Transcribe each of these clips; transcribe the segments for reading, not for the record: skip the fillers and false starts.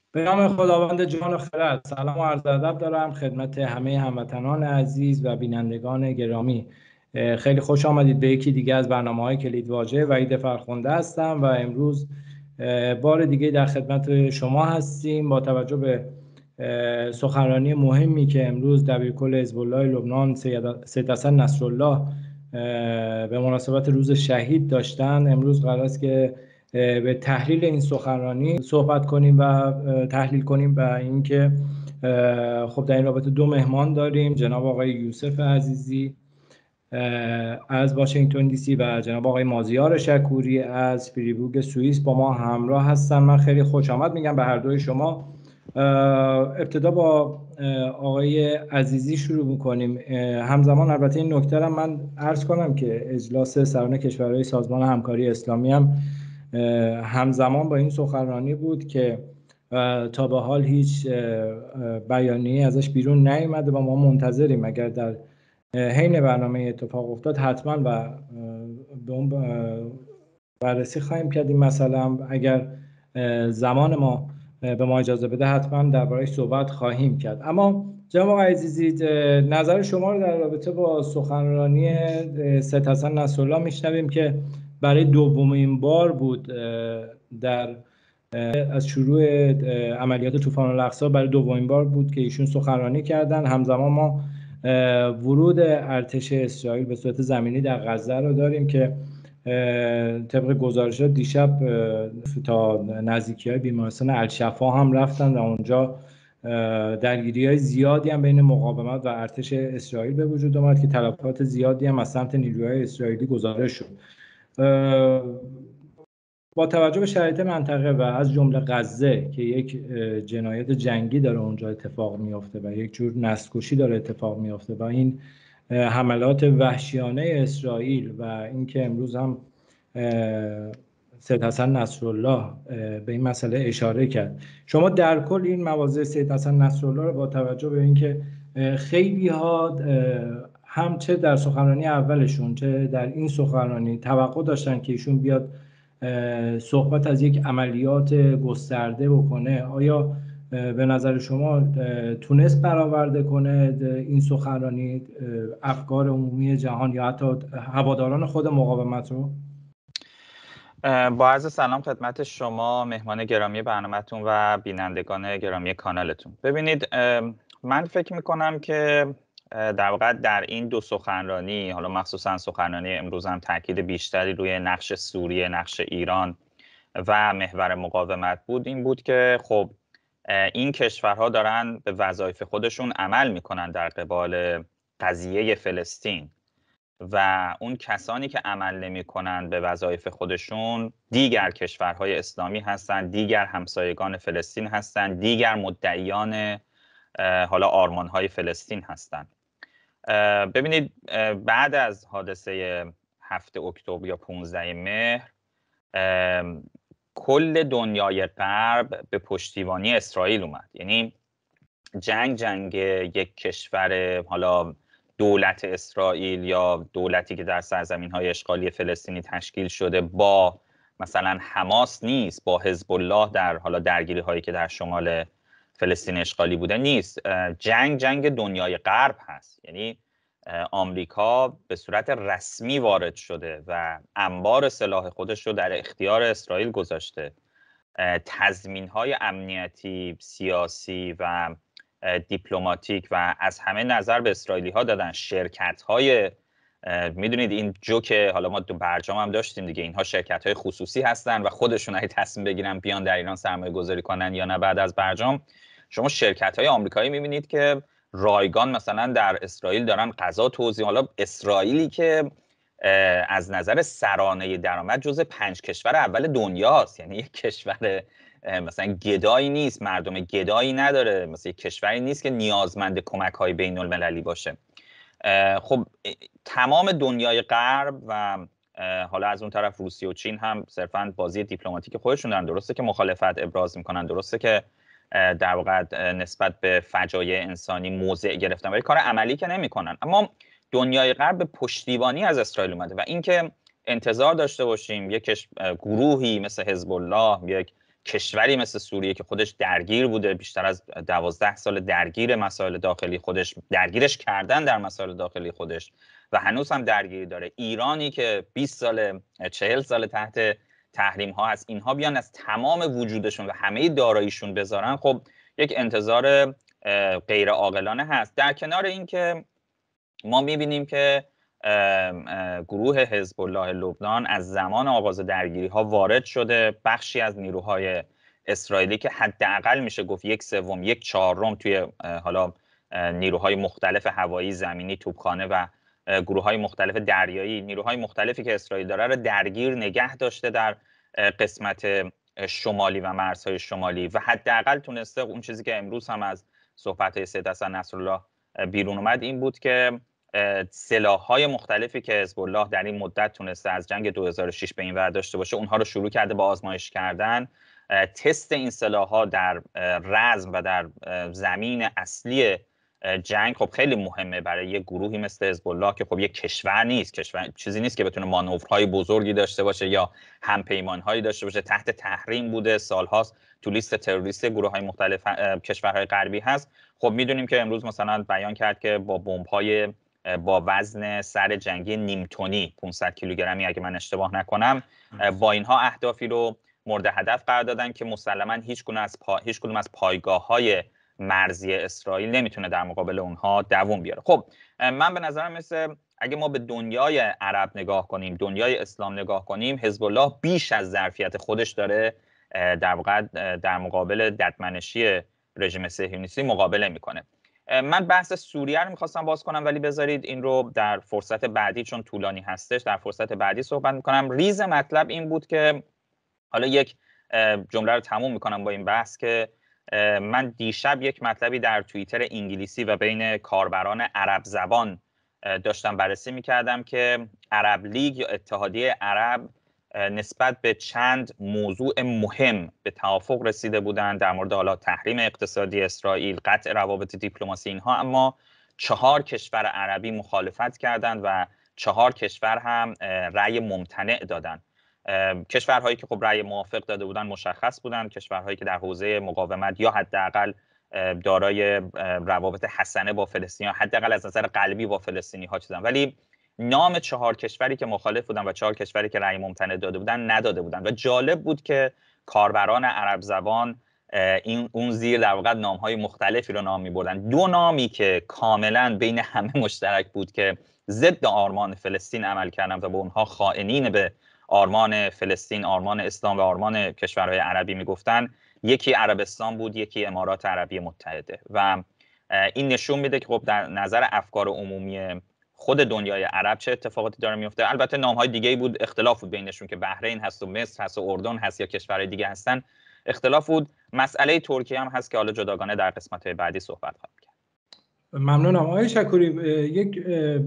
به نام خداوند جان و خرد. سلام و عرض ادب دارم خدمت همه هموطنان عزیز و بینندگان گرامی. خیلی خوش آمدید به یکی دیگه از برنامه‌های کلیدواژه. وحید فرخنده هستم و امروز بار دیگه در خدمت شما هستیم با توجه به سخنرانی مهمی که امروز دبیرکل حزب الله لبنان سید حسن نصرالله به مناسبت روز شهید داشتن. امروز قرار است که به تحلیل این سخنرانی صحبت کنیم و تحلیل کنیم و اینکه خب در این رابطه دو مهمان داریم، جناب آقای یوسف عزیزی از واشنگتن دی سی و جناب آقای مازیار شکوری از فریبورگ سوئیس با ما همراه هستن. من خیلی خوش آمد میگم به هر دوی شما. ابتدا با آقای عزیزی شروع میکنیم. همزمان البته این نکته را من عرض کنم که اجلاس سران کشورهای سازمان همکاری اسلامی هم همزمان با این سخنرانی بود که تا به حال هیچ بیانیه‌ای ازش بیرون نیامده و ما منتظریم اگر در حین برنامه اتفاق افتاد حتما و به اون بررسی خواهیم کرد. این مثلا اگر زمان ما به ما اجازه بده حتما درباره‌اش صحبت خواهیم کرد. اما جناب آقای عزیزی، نظر شما رو در رابطه با سخنرانی سید حسن نصرالله میشنویم که برای دومین بار بود در از شروع عملیات طوفان الاقصی برای دومین بار بود که ایشون سخنرانی کردن. همزمان ما ورود ارتش اسرائیل به صورت زمینی در غزه رو داریم که طبق گزارشات دیشب تا نزدیکی‌های بیمارستان الشفا هم رفتن و اونجا درگیری‌های زیادی هم بین مقاومت و ارتش اسرائیل به وجود آمد که تلفات زیادی هم از سمت نیروهای اسرائیلی گزارش شد. با توجه به شرایط منطقه و از جمله غزه که یک جنایت جنگی داره اونجا اتفاق میفته و یک جور نسل‌کشی داره اتفاق میفته و این حملات وحشیانه اسرائیل و اینکه امروز هم سید حسن نصرالله به این مسئله اشاره کرد، شما در کل این مواضع سید حسن نصرالله رو با توجه به اینکه خیلی ها هم چه در سخنرانی اولشون چه در این سخنرانی توقع داشتن که ایشون بیاد صحبت از یک عملیات گسترده بکنه، آیا به نظر شما تونست برآورده کنه این سخنرانی افکار عمومی جهان یا حتی هواداران خود مقاومت رو؟ با عرض سلام خدمت شما مهمان گرامی برنامه‌تون و بینندگان گرامی کانالتون. ببینید، من فکر میکنم که در واقع در این دو سخنرانی، حالا مخصوصا سخنرانی امروز هم تاکید بیشتری روی نقش سوریه، نقش ایران و محور مقاومت بود. این بود که خب این کشورها دارن به وظایف خودشون عمل میکنن در قبال قضیه فلسطین و اون کسانی که عمل نمیکنن به وظایف خودشون دیگر کشورهای اسلامی هستند، دیگر همسایگان فلسطین هستند، دیگر مدعیان حالا آرمانهای فلسطین هستند. ببینید، بعد از حادثه 7 اکتبر یا 15 مهر کل دنیای غرب به پشتیبانی اسرائیل اومد. یعنی جنگ یک کشور، حالا دولت اسرائیل یا دولتی که در سرزمین‌های اشغالی فلسطینی تشکیل شده با مثلا حماس نیست، با حزب الله در حالا درگیری‌هایی که در شمال فلسطین اشغالی بوده نیست. جنگ دنیای غرب هست. یعنی آمریکا به صورت رسمی وارد شده و انبار سلاح خودش رو در اختیار اسرائیل گذاشته. تضمین‌های امنیتی، سیاسی و دیپلماتیک و از همه نظر به اسرائیلی ها دادن. شرکت های میدونید این جوک، حالا ما تو برجام هم داشتیم دیگه، اینها شرکت های خصوصی هستن و خودشون اگه تصمیم بگیرن بیان در ایران سرمایه گذاری کنن یا نه. بعد از برجام شما شرکت های آمریکایی میبینید که رایگان مثلا در اسرائیل دارن غذا توزیع. حالا اسرائیلی که از نظر سرانه درآمد جزو 5 کشور اول دنیاست، یعنی یک کشور مثلا گدایی نیست، مردم گدایی نداره، مثلا یک کشوری نیست که نیازمند کمک‌های بین‌المللی باشه. خب تمام دنیای غرب و حالا از اون طرف روسیه و چین هم صرفاً بازی دیپلماتیک خودشون دارن. درسته که مخالفت ابراز میکنن، درسته که در واقع نسبت به فجایع انسانی موضع گرفتن، ولی کار عملی که نمیکنن. اما دنیای غرب به پشتیبانی از اسرائیل اومده و اینکه انتظار داشته باشیم یک گروهی مثل حزب الله، یک کشوری مثل سوریه که خودش درگیر بوده، بیشتر از 12 سال درگیر مسائل داخلی خودش، درگیرش کردن در مسائل داخلی خودش و هنوز هم درگیری داره. ایرانی که 20 سال 40 سال تحت تحریم ها هست، اینها بیان از تمام وجودشون و همه داراییشون بذارن، خب یک انتظار غیر عاقلانه هست. در کنار این که ما میبینیم که گروه حزب الله لبنان از زمان آغاز درگیری ها وارد شده، بخشی از نیروهای اسرائیلی که حداقل میشه گفت 1/3 1/4 توی حالا نیروهای مختلف هوایی، زمینی، توپخانه و گروه‌های مختلف دریایی، نیروهای مختلفی که اسرائیل داره رو درگیر نگه داشته در قسمت شمالی و مرزهای شمالی و حداقل تونسته اون چیزی که امروز هم از صحبت‌های سید حسن نصرالله بیرون اومد این بود که سلاح‌های مختلفی که حزب الله در این مدت تونسته از جنگ 2006 به این ور داشته باشه اونها رو شروع کرده با آزمایش کردن. تست این سلاح‌ها در رزم و در زمین اصلی جنگ خب خیلی مهمه برای یه گروهی مثل حزب الله که خب یه کشور نیست، کشور چیزی نیست که بتونه مانورهای بزرگی داشته باشه یا همپیمان‌هایی داشته باشه، تحت تحریم بوده، سال‌هاست تو لیست تروریستی گروه‌های مختلف کشورهای غربی هست. خب میدونیم که امروز مثلا بیان کرد که با بمب‌های با وزن سر جنگی نیم تنی 500 کیلوگرمی اگه من اشتباه نکنم با اینها اهدافی رو مورد هدف قرار دادن که مسلماً هیچ کدوم از پایگاه‌های مرزی اسرائیل نمیتونه در مقابل اونها دووم بیاره. خب من به نظرم مثل اگه ما به دنیای عرب نگاه کنیم، دنیای اسلام نگاه کنیم، حزب الله بیش از ظرفیت خودش داره در واقع در مقابل ددمنشی رژیم صهیونیستی مقابله میکنه. من بحث سوریه رو میخواستم باز کنم ولی بذارید این رو در فرصت بعدی، چون طولانی هستش، در فرصت بعدی صحبت میکنم. ریز مطلب این بود که حالا یک جمله رو تموم میکنم با این بحث که من دیشب یک مطلبی در توییتر انگلیسی و بین کاربران عرب زبان داشتم بررسی میکردم که عرب لیگ یا اتحادیه عرب نسبت به چند موضوع مهم به توافق رسیده بودند در مورد حالا تحریم اقتصادی اسرائیل، قطع روابط دیپلماسی اینها، اما 4 کشور عربی مخالفت کردند و 4 کشور هم رأی ممتنع دادند. کشورهایی که خب رأی موافق داده بودن مشخص بودن، کشورهایی که در حوزه مقاومت یا حداقل دارای روابط حسنه با فلسطین یا حداقل از نظر قلبی با فلسطینی ها چیزن، ولی نام 4 کشوری که مخالف بودن و 4 کشوری که رأی ممتنع داده بودن نداده بودن و جالب بود که کاربران عرب زبان اون زیر در واقع نام‌های مختلفی رو نام می‌بردن. 2 نامی که کاملا بین همه مشترک بود که ضد آرمان فلسطین عمل کردن و به اونها خائنین به آرمان فلسطین، آرمان اسلام و آرمان کشورهای عربی میگفتن، یکی عربستان بود، یکی امارات عربی متحده. و این نشون میده که خب در نظر افکار عمومی خود دنیای عرب چه اتفاقاتی داره میفته. البته نام‌های دیگه‌ای بود، اختلاف بود بینشون که بحرین هست و مصر هست و اردن هست یا کشورهای دیگه هستن، اختلاف بود. مسئله ترکیه هم هست که حالا جداگانه در قسمت‌های بعدی صحبت خواهیم کرد. ممنونم آقای شکوری. یک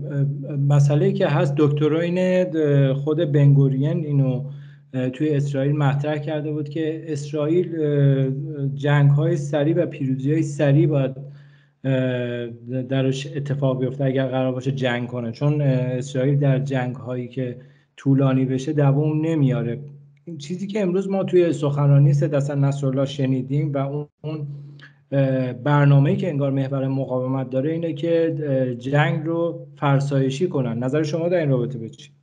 مسئله که هست، دکترین خود بنگورین اینو توی اسرائیل مطرح کرده بود که اسرائیل جنگ‌های سریع و پیروزی‌های سریع باید درش اتفاق بیفته اگر قرار باشه جنگ کنه، چون اسرائیل در جنگ‌هایی که طولانی بشه دوام نمیاره. این چیزی که امروز ما توی سخنرانی سید حسن نصرالله شنیدیم و اون برنامه‌ای که انگار محور مقاومت داره اینه که جنگ رو فرسایشی کنن. نظر شما در این رابطه به چی؟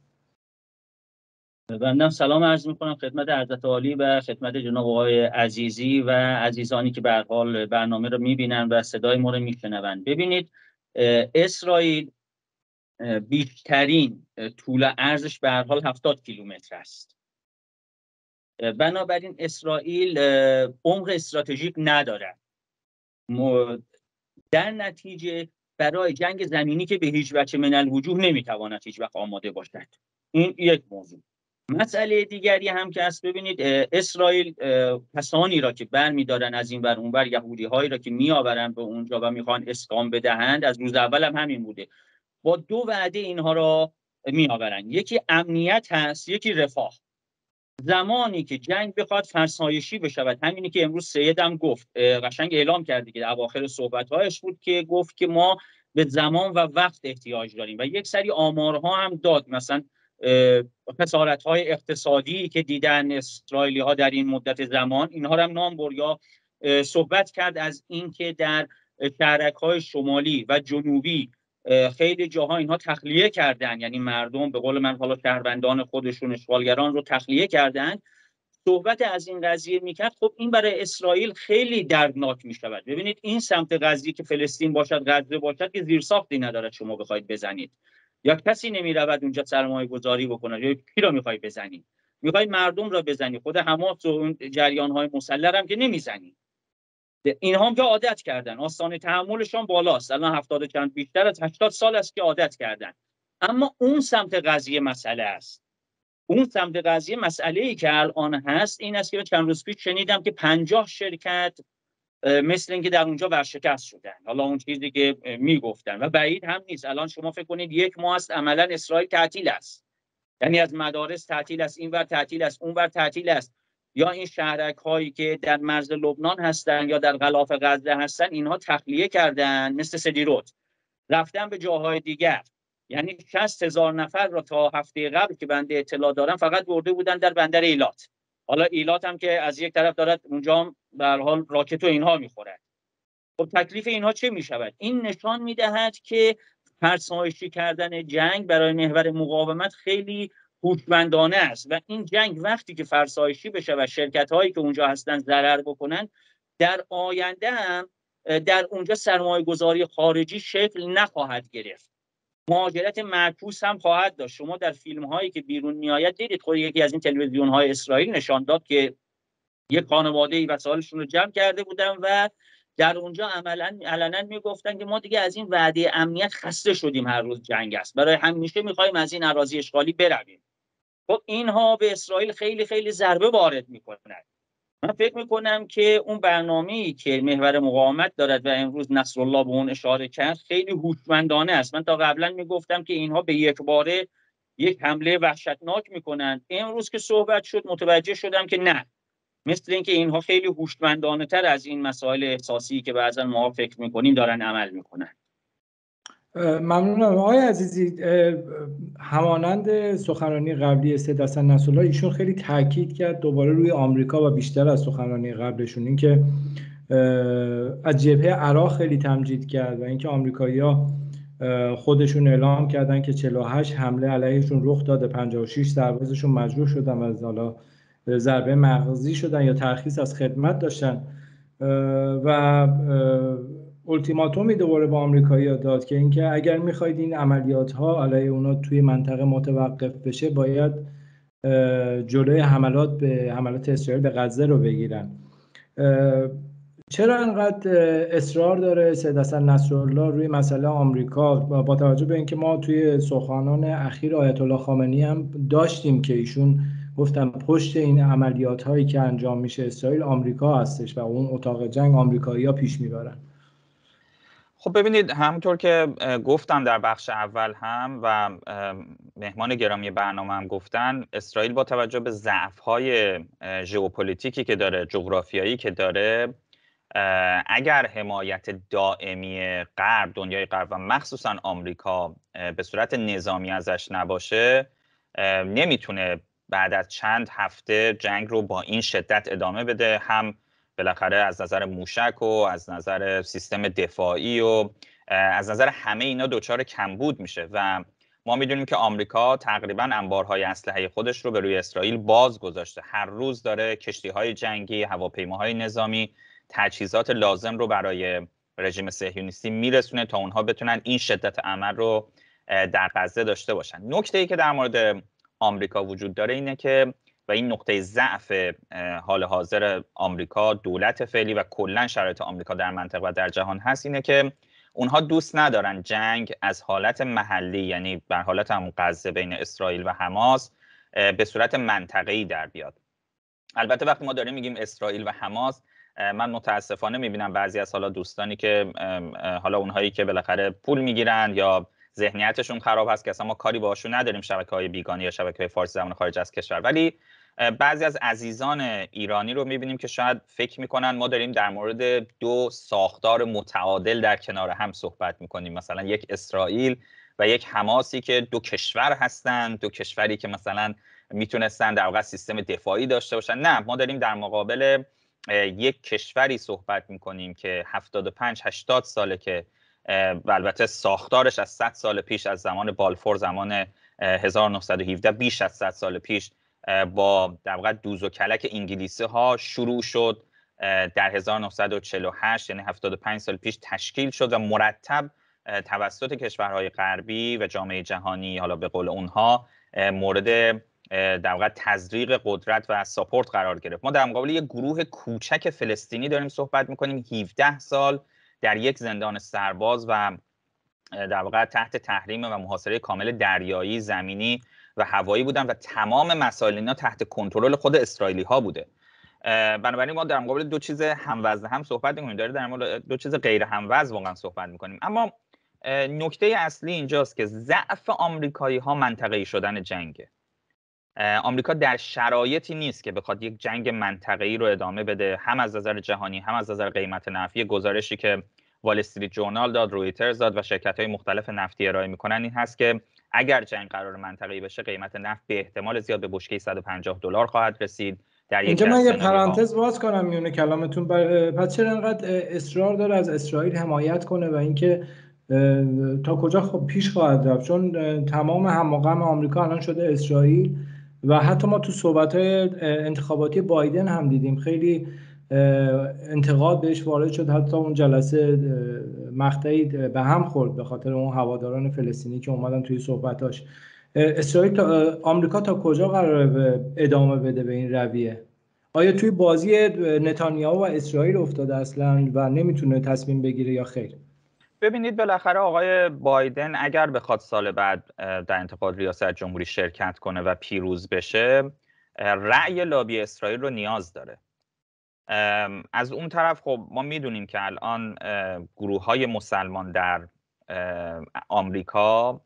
بنده سلام عرض می‌کنم خدمت حضرت عالی و خدمت جناب آقای عزیزی و عزیزانی که به هر حال برنامه رو می‌بینن و صدای ما رو می‌شنون. ببینید، اسرائیل بیشترین طول عرضش به هر حال 70 کیلومتر است. بنابراین اسرائیل عمق استراتژیک نداره. در نتیجه برای جنگ زمینی که به هیچ وجه من الوجوه نمیتواند هیچ وقت آماده باشد. این یک موضوع. مسئله دیگری هم که هست، ببینید اسرائیل کسانی را که برمی‌دارن از این ور اون ور، یهودی هایی را که میآورن به اونجا و میخوان اسکان بدهند، از روز اول هم همین بوده، با 2 وعده اینها را میآورن. یکی امنیت هست، یکی رفاه. زمانی که جنگ بخواد فرسایشی بشود، همینی که امروز سید هم گفت، قشنگ اعلام کرده که اواخر صحبت‌هایش بود که گفت که ما به زمان و وقت احتیاج داریم و یک سری آمارها هم داد. مثلا خسارت‌های اقتصادی که دیدن اسرائیلی‌ها در این مدت زمان، اینها رو هم نام برد. یا صحبت کرد از اینکه در شهرک‌های شمالی و جنوبی خیلی جاها اینها تخلیه کردن، یعنی مردم به قول من حالا شهروندان خودشون اشغالگران رو تخلیه کردن. صحبت از این قضیه میکرد. خب این برای اسرائیل خیلی دردناک میشود. ببینید این سمت قضیه که فلسطین باشد، غزه باشد، که زیرساختی ندارد شما بخواید بزنید، یا کسی نمیرود اونجا سرمایه گذاری بکنه، یا کی رو میخواید بزنید؟ میخواید مردم را بزنید. خود حماس و اون جریان های مسلح هم که نمیزنید. اینها هم که عادت کردن، آستانه تحملشان بالاست. الان 70 چند بیشتر از 80 سال است که عادت کردن. اما اون سمت قضیه مسئله است. اون سمت قضیه مسئله‌ای که الان هست این است که چند روز پیش شنیدم که 50 شرکت مثل اینکه در اونجا ورشکست شدن. حالا اون چیزی که میگفتن و بعید هم نیست. الان شما فکر کنید 1 ماه است عملا اسرائیل تعطیل است، یعنی از مدارس تعطیل است، اینور تعطیل است، اونور تعطیل است. یا این شهرک هایی که در مرز لبنان هستن یا در غلاف غزه هستن، اینها تخلیه کردن، مثل سدیروت رفتن به جاهای دیگر. یعنی 60,000 نفر را تا هفته قبل که بنده اطلاع دارم فقط برده بودن در بندر ایلات. حالا ایلات هم که از یک طرف دارد اونجا به هر حال راکت و اینها میخورد. خب تکلیف اینها چه میشود؟ این نشان میدهد که فرسایشی کردن جنگ برای محور مقاومت خیلی هوشمندانه است و این جنگ وقتی که فرسایشی بشه و شرکت هایی که اونجا هستن ضرر بکنن، در آینده هم در اونجا سرمایه گذاری خارجی شکل نخواهد گرفت. مهاجرت معکوس هم خواهد داشت. شما در فیلم هایی که بیرون میآید دیدید، خود یکی از این تلویزیون های اسرائیل نشان داد که یک خانواده ای وسایلشون رو جمع کرده بودن و در اونجا علنا میگفتن که ما دیگه از این وعده امنیت خسته شدیم، هر روز جنگ است، برای همیشه میخوایم از این اراضی اشغالی برویم. خب اینها به اسرائیل خیلی خیلی ضربه وارد میکنند. من فکر میکنم که اون برنامه‌ای که محور مقاومت دارد و امروز نصرالله به اون اشاره کرد خیلی هوشمندانه است. من تا قبلا میگفتم که اینها به یک باره یک حمله وحشتناک میکنند. امروز که صحبت شد متوجه شدم که نه، مثل اینکه اینها خیلی هوشمندانه تر از این مسائل احساسی که بعضا ما فکر میکنیم دارن عمل میکنن. ممنونم آقای عزیزی. همانند سخنرانی قبلی سید حسن نصرالله، ایشون خیلی تاکید کرد دوباره روی آمریکا و بیشتر از سخنرانی قبلشون، این که از جبهه عراق خیلی تمجید کرد و اینکه آمریکایی‌ها خودشون اعلام کردن که 48 حمله علیهشون رخ داده، 56 سربازشون مجروح شدن و از حالا ضربه مغزی شدن یا ترخیص از خدمت داشتن و التیماتومی دوباره با آمریکایی‌ها داد که اینکه اگر می‌خواید این عملیات‌ها علیه اونا توی منطقه متوقف بشه باید جلوی حملات اسرائیل به غزه رو بگیرن. چرا انقدر اصرار داره سید حسن نصرالله روی مسئله آمریکا، با توجه به اینکه ما توی سخنان اخیر آیت الله خامنه‌ای هم داشتیم که ایشون گفتن پشت این عملیات هایی که انجام میشه اسرائیل آمریکا هستش و اون اتاق جنگ آمریکایی‌ها پیش میبرن؟ خب ببینید، همونطور که گفتم در بخش اول هم و مهمان گرامی برنامه هم گفتن، اسرائیل با توجه به ضعف‌های ژئوپلیتیکی که داره، جغرافیایی که داره، اگر حمایت دائمی غرب، دنیای غرب و مخصوصا آمریکا به صورت نظامی ازش نباشه، نمیتونه بعد از چند هفته جنگ رو با این شدت ادامه بده. هم بالاخره از نظر موشک و از نظر سیستم دفاعی و از نظر همه اینا دچار کمبود میشه و ما میدونیم که آمریکا تقریبا انبارهای اسلحه خودش رو به روی اسرائیل باز گذاشته. هر روز داره کشتی‌های جنگی، هواپیماهای نظامی، تجهیزات لازم رو برای رژیم صهیونیستی میرسونه تا اونها بتونن این شدت عمل رو در غزه داشته باشن. نکته‌ای که در مورد آمریکا وجود داره اینه که و این نقطه ضعف حال حاضر آمریکا، دولت فعلی و کلا شرایط آمریکا در منطقه و در جهان هست، اینه که اونها دوست ندارن جنگ از حالت محلی، یعنی بر حالت همون غزه بین اسرائیل و حماس، به صورت منطقه‌ای در بیاد. البته وقتی ما داریم میگیم اسرائیل و حماس، من متاسفانه میبینم بعضی از حالا دوستانی که حالا اونهایی که بالاخره پول میگیرن یا ذهنیتشون خراب هست که اصلا ما کاری باشون نداریم، شبکه‌های بیگانه یا شبکه‌های فارسی زبان خارج از کشور، ولی بعضی از عزیزان ایرانی رو میبینیم که شاید فکر میکنن ما داریم در مورد دو ساختار متعادل در کنار هم صحبت میکنیم، مثلا یک اسرائیل و یک حماسی که دو کشور هستند، دو کشوری که مثلا میتونستن در واقع سیستم دفاعی داشته باشن. نه، ما داریم در مقابل یک کشوری صحبت میکنیم که 75-80 ساله که البته ساختارش از 100 سال پیش، از زمان بالفور، زمان 1917، بیش از 100 سال پیش با در واقع دوز و کلک انگلیسی ها شروع شد. در 1948 یعنی 75 سال پیش تشکیل شد و مرتب توسط کشورهای غربی و جامعه جهانی، حالا به قول اونها، مورد در واقع تزریق قدرت و ساپورت قرار گرفت. ما در مقابل یک گروه کوچک فلسطینی داریم صحبت میکنیم 17 سال در یک زندان سرباز و در واقع تحت تحریم و محاصره کامل دریایی، زمینی و هوایی بودن و تمام مسائل اینا تحت کنترل خود اسرائیلی ها بوده. بنابراین ما در مقابل دو چیز هموزن هم صحبت می‌کنیم، در مقابل دو چیز غیر هموزن واقعا صحبت می‌کنیم. اما نکته اصلی اینجاست که ضعف آمریکایی‌ها منطقه‌ای شدن جنگه. آمریکا در شرایطی نیست که بخواد یک جنگ منطقه‌ای رو ادامه بده، هم از نظر جهانی هم از نظر قیمت نفت. گزارشی که وال استریت جورنال داد، رویترز داد و شرکت‌های مختلف نفتی ارائه می‌کنن این هست که اگر جنگ قرار منطقه‌ای بشه، قیمت نفت به احتمال زیاد به بشکه $150 خواهد رسید. اینجا من یه پرانتز باز کنم میونه کلامتون. پس چرا انقدر اصرار داره از اسرائیل حمایت کنه و اینکه تا کجا پیش خواهد رفت؟ چون تمام هم و غم آمریکا الان شده اسرائیل و حتی ما تو صحبت‌های انتخاباتی بایدن هم دیدیم خیلی انتقاد بهش وارد شد، حتی اون جلسه مقطعی به هم خورد به خاطر اون هواداران فلسطینی که اومدن توی صحبتاش. اسرائیل آمریکا تا کجا قراره ادامه بده به این رویه؟ آیا توی بازی نتانیاهو و اسرائیل افتاده اصلا و نمیتونه تصمیم بگیره یا خیر؟ ببینید بالاخره آقای بایدن اگر بخواد سال بعد در انتخابات ریاست جمهوری شرکت کنه و پیروز بشه، رأی لابی اسرائیل رو نیاز داره. از اون طرف خب ما میدونیم که الان گروه‌های مسلمان در آمریکا،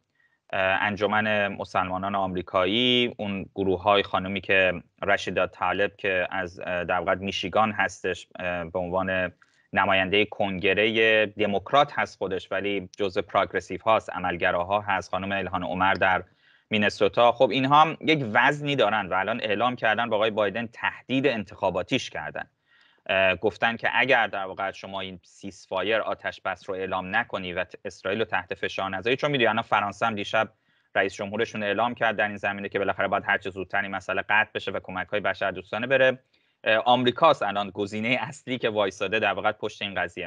انجمن مسلمانان آمریکایی، اون گروه‌های خانمی که رشیدا طالب که از در واقع میشیگان هستش به عنوان نماینده کنگره دموکرات هست خودش ولی جزء پروگرسیو هاست، عملگراها هست، خانم الهان عمر در مینسوتا، خب اینها هم یک وزنی دارن و الان اعلام کردن با آقای بایدن تهدید انتخاباتیش کردن. گفتن که اگر در واقع شما این سیسفایر آتش بس رو اعلام نکنی و اسرائیل رو تحت فشار نذاری، چون میدونی الان فرانسه هم دیشب رئیس جمهورشون اعلام کرد در این زمینه که بالاخره باید هر چه زودتر این مسئله قطع بشه و کمک‌های بشردوستانه بره. آمریکاست الان گزینه اصلی که وایساده در واقع پشت این قضیه.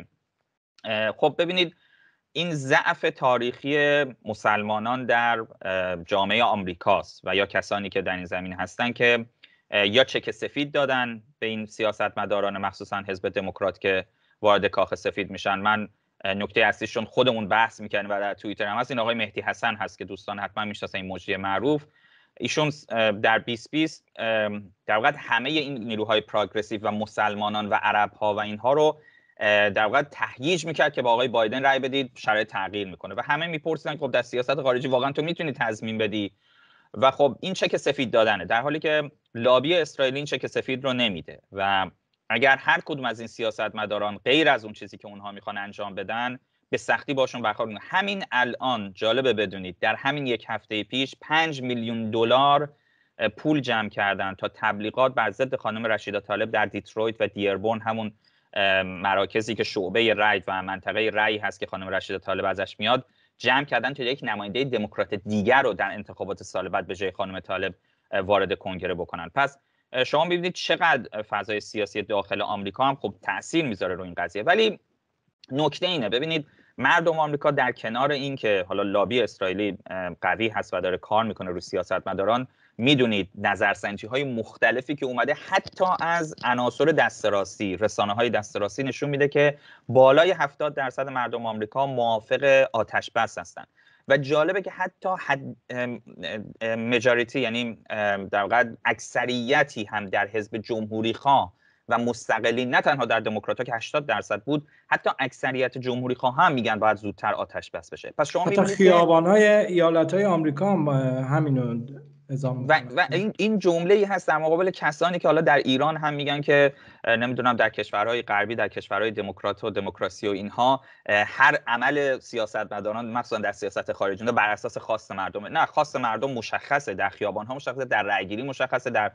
خب ببینید این ضعف تاریخی مسلمانان در جامعه آمریکاست و یا کسانی که در این زمینه هستن که یا چک سفید دادن به این سیاستمداران مخصوصا حزب دموکرات که وارد کاخ سفید میشن. من نکته اصلیشون خودمون بحث میکنیم و در توییتر هم هست، این آقای مهدی حسن هست که دوستان حتما میشناسن، این مجری معروف. ایشون در 2020 در واقع همه این نیروهای پروگرسیو و مسلمانان و عرب ها و اینها رو در واقع تهییج میکرد که با آقای بایدن رای بدید، شرایط تغییر میکنه و همه میپرسیدن خب در سیاست خارجی واقعا تو میتونی تضمین بدی؟ و خب این چک سفید دادنه، در حالی که لابی اسرائیلی این چک سفید رو نمیده و اگر هر کدوم از این سیاستمداران غیر از اون چیزی که اونها میخوان انجام بدن به سختی باشون برخورد کنن. همین الان جالبه بدونید در همین یک هفته پیش 5 میلیون دلار پول جمع کردن تا تبلیغات بر ضد خانم رشیدا طالب در دیترویت و دیربورن، همون مراکزی که شعبه رای و منطقه رای هست که خانم رشیدا طالب ازش میاد، جمع کردن تا یک نماینده دموکرات دیگر رو در انتخابات سال بعد به جای خانم طالب وارد کنگره بکنن. پس شما ببینید چقدر فضای سیاسی داخل آمریکا هم خب تأثیر میذاره رو این قضیه. ولی نکته اینه، ببینید مردم آمریکا در کنار این که حالا لابی اسرائیلی قوی هست و داره کار میکنه رو سیاستمداران، میدونید نظرسنجی‌های مختلفی که اومده حتی از عناصر دست راستی، رسانه‌های دست راستی نشون میده که بالای 70% مردم آمریکا موافق آتش بس هستن و جالبه که حتی مجاریتی یعنی در واقع اکثریتی هم در حزب جمهوری خواه و مستقلین، نه تنها در دموکرات‌ها که 80% بود، حتی اکثریت جمهوری خواه هم میگن باید زودتر آتش بس بشه. پس شما حتی خیابان‌های ایالت‌های آمریکا هم همینو و این جمله‌ای هست در مقابل کسانی که حالا در ایران هم میگن که نمیدونم در کشورهای غربی، در کشورهای دموکرات و دموکراسی و اینها هر عمل سیاستمداران مخصوصا در سیاست خارجی بر اساس خواست مردم. نه، خواست مردم مشخصه، در خیابان‌ها مشخصه، در رأی‌گیری مشخصه، در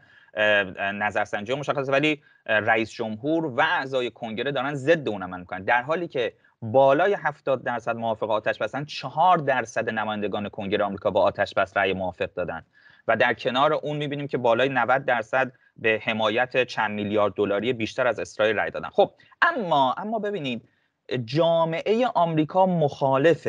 نظرسنجی مشخصه، ولی رئیس جمهور و اعضای کنگره دارن ضد اون عمل میکنن، در حالی که بالای 70% موافق آتش بسن، 4% نمایندگان کنگره آمریکا با آتش بس رأی موافق دادن و در کنار اون میبینیم که بالای 90% به حمایت چند میلیارد دلاری بیشتر از اسرائیل رأی دادن. خب اما ببینید، جامعه آمریکا مخالف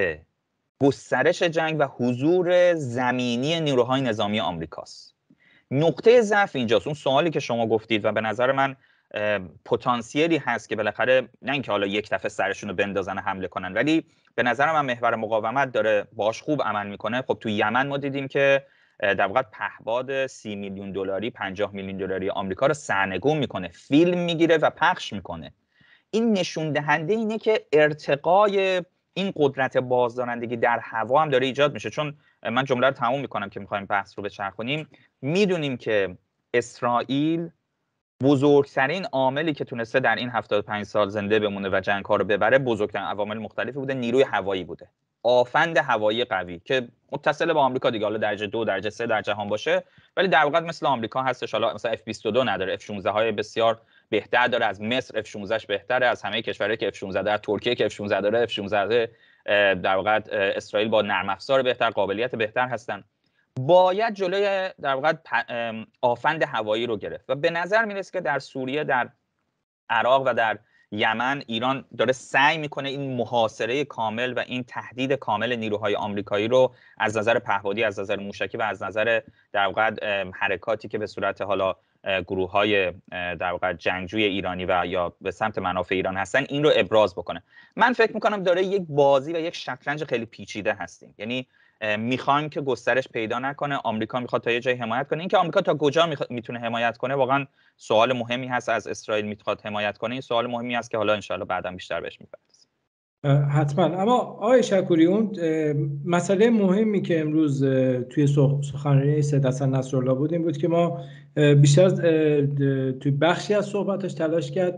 گسترش جنگ و حضور زمینی نیروهای نظامی آمریکاست. نقطه ضعف اینجاست. اون سوالی که شما گفتید و به نظر من پتانسیلی هست که بالاخره نه اینکه حالا یک دفعه سرشون رو بندازن حمله کنن، ولی به نظر من محور مقاومت داره باش خوب عمل میکنه. خب تو یمن ما دیدیم که در واقع پهباد 30 میلیون دلاری 50 میلیون دلاری آمریکا رو سرنگون میکنه، فیلم میگیره و پخش میکنه. این نشون دهنده اینه که ارتقای این قدرت بازدارندگی در هوا هم داره ایجاد میشه. چون من جمله رو تموم میکنم که میخوایم بحث رو بچرخونیم. میدونیم که اسرائیل بزرگترین عاملی که تونسته در این 75 سال زنده بمونه و جنگ ها رو ببره، بزرگترین عوامل مختلفی بوده، نیروی هوایی بوده، آفند هوایی قوی که متصل با آمریکا دیگه، حالا درجه 2 درجه 3 در جهان باشه، ولی در واقع مثل آمریکا هستش. حالا مثلا F-22 نداره، F-16 های بسیار بهتر داره، از مصر F-16ش بهتره از همه کشورهایی که F-16 داره، ترکیه که F-16 داره، F-16 در واقع اسرائیل با نرم افزار بهتر، قابلیت بهتر هستن. باید جلوی در واقع آفند هوایی رو گرفت و به نظر میرسه که در سوریه، در عراق و در یمن ایران داره سعی میکنه این محاصره کامل و این تهدید کامل نیروهای آمریکایی رو از نظر پهپادی، از نظر موشکی و از نظر در واقع حرکاتی که به صورت حالا گروه‌های در واقع جنگجوی ایرانی و یا به سمت منافع ایران هستن، این رو ابراز بکنه. من فکر میکنم داره یک بازی و یک شطرنج خیلی پیچیده هستیم. یعنی میخوایم که گسترش پیدا نکنه، آمریکا میخواد تا یه جای حمایت کنه. اینکه آمریکا تا کجا میتونه حمایت کنه واقعا سوال مهمی هست. از اسرائیل میخواد حمایت کنه، این سوال مهمی است که حالا انشالله بعدا بیشتر بهش میپردازیم. حتما. اما آقای شکوری، اون مسئله مهمی که امروز توی سخنرانی سید حسن نصرالله بود این بود که ما بیشتر توی بخشی از صحبتش تلاش کرد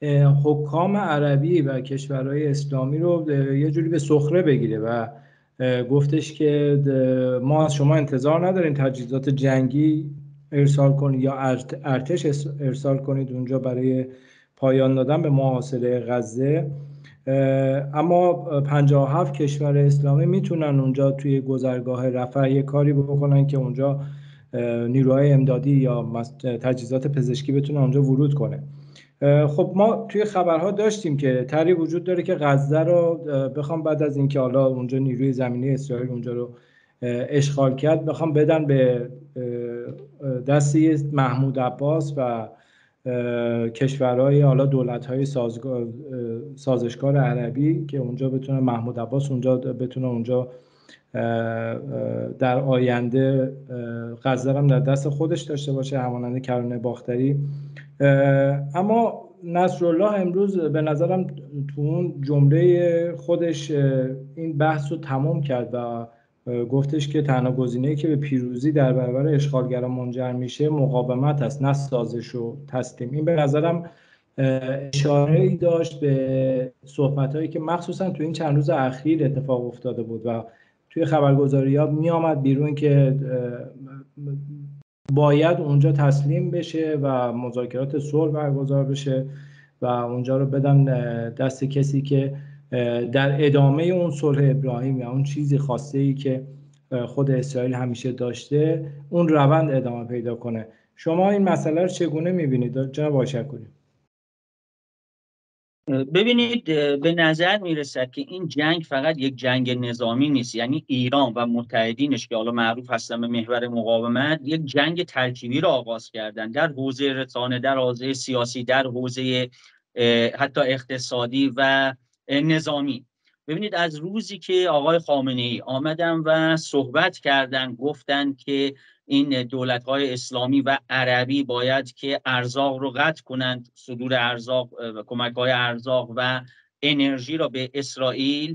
حکام عربی و کشورهای اسلامی رو یه جوری به سخره بگیره و گفتش که ما از شما انتظار نداریم تجهیزات جنگی ارسال کنید یا ارتش ارسال کنید اونجا برای پایان دادن به محاصره غزه، اما 57 کشور اسلامی میتونن اونجا توی گذرگاه رفح یه کاری بکنن که اونجا نیروهای امدادی یا تجهیزات پزشکی بتونن اونجا ورود کنه. خب ما توی خبرها داشتیم که طرحی وجود داره که غزه رو بخوام بعد از اینکه حالا اونجا نیروی زمینی اسرائیل اونجا رو اشغال کرد بخوام بدن به دستی محمود عباس و کشورهای حالا دولت‌های سازشکار عربی که اونجا بتونه محمود عباس اونجا بتونه اونجا در آینده غزه هم در دست خودش داشته باشه، همانند کرانه باختری. اما نصرالله امروز به نظرم تو اون جمله خودش این بحث رو تمام کرد و گفتش که تنها گزینه‌ای که به پیروزی در برابر اشغالگران منجر میشه مقاومت است، نه سازش و تسلیم. این به نظرم اشاره‌ای داشت به صحبت‌هایی که مخصوصا تو این چند روز اخیر اتفاق افتاده بود و توی خبرگزاری‌ها می‌آمد بیرون که باید اونجا تسلیم بشه و مذاکرات صلح برگزار بشه و اونجا رو بدن دست کسی که در ادامه اون صلح ابراهیم یا اون چیزی خاصه‌ای که خود اسرائیل همیشه داشته اون روند ادامه پیدا کنه. شما این مسئله رو چگونه می‌بینید جناب شکوری؟ ببینید، به نظر میرسد که این جنگ فقط یک جنگ نظامی نیست. یعنی ایران و متحدینش که حالا معروف هستن به محور مقاومت یک جنگ ترکیبی را آغاز کردن در حوزه رسانه، در حوزه سیاسی، در حوزه حتی اقتصادی و نظامی. ببینید از روزی که آقای خامنه‌ای آمدن و صحبت کردن، گفتن که این دولت‌های اسلامی و عربی باید که ارزاق رو قطع کنند، صدور ارزاق و کمک‌های ارزاق و انرژی را به اسرائیل،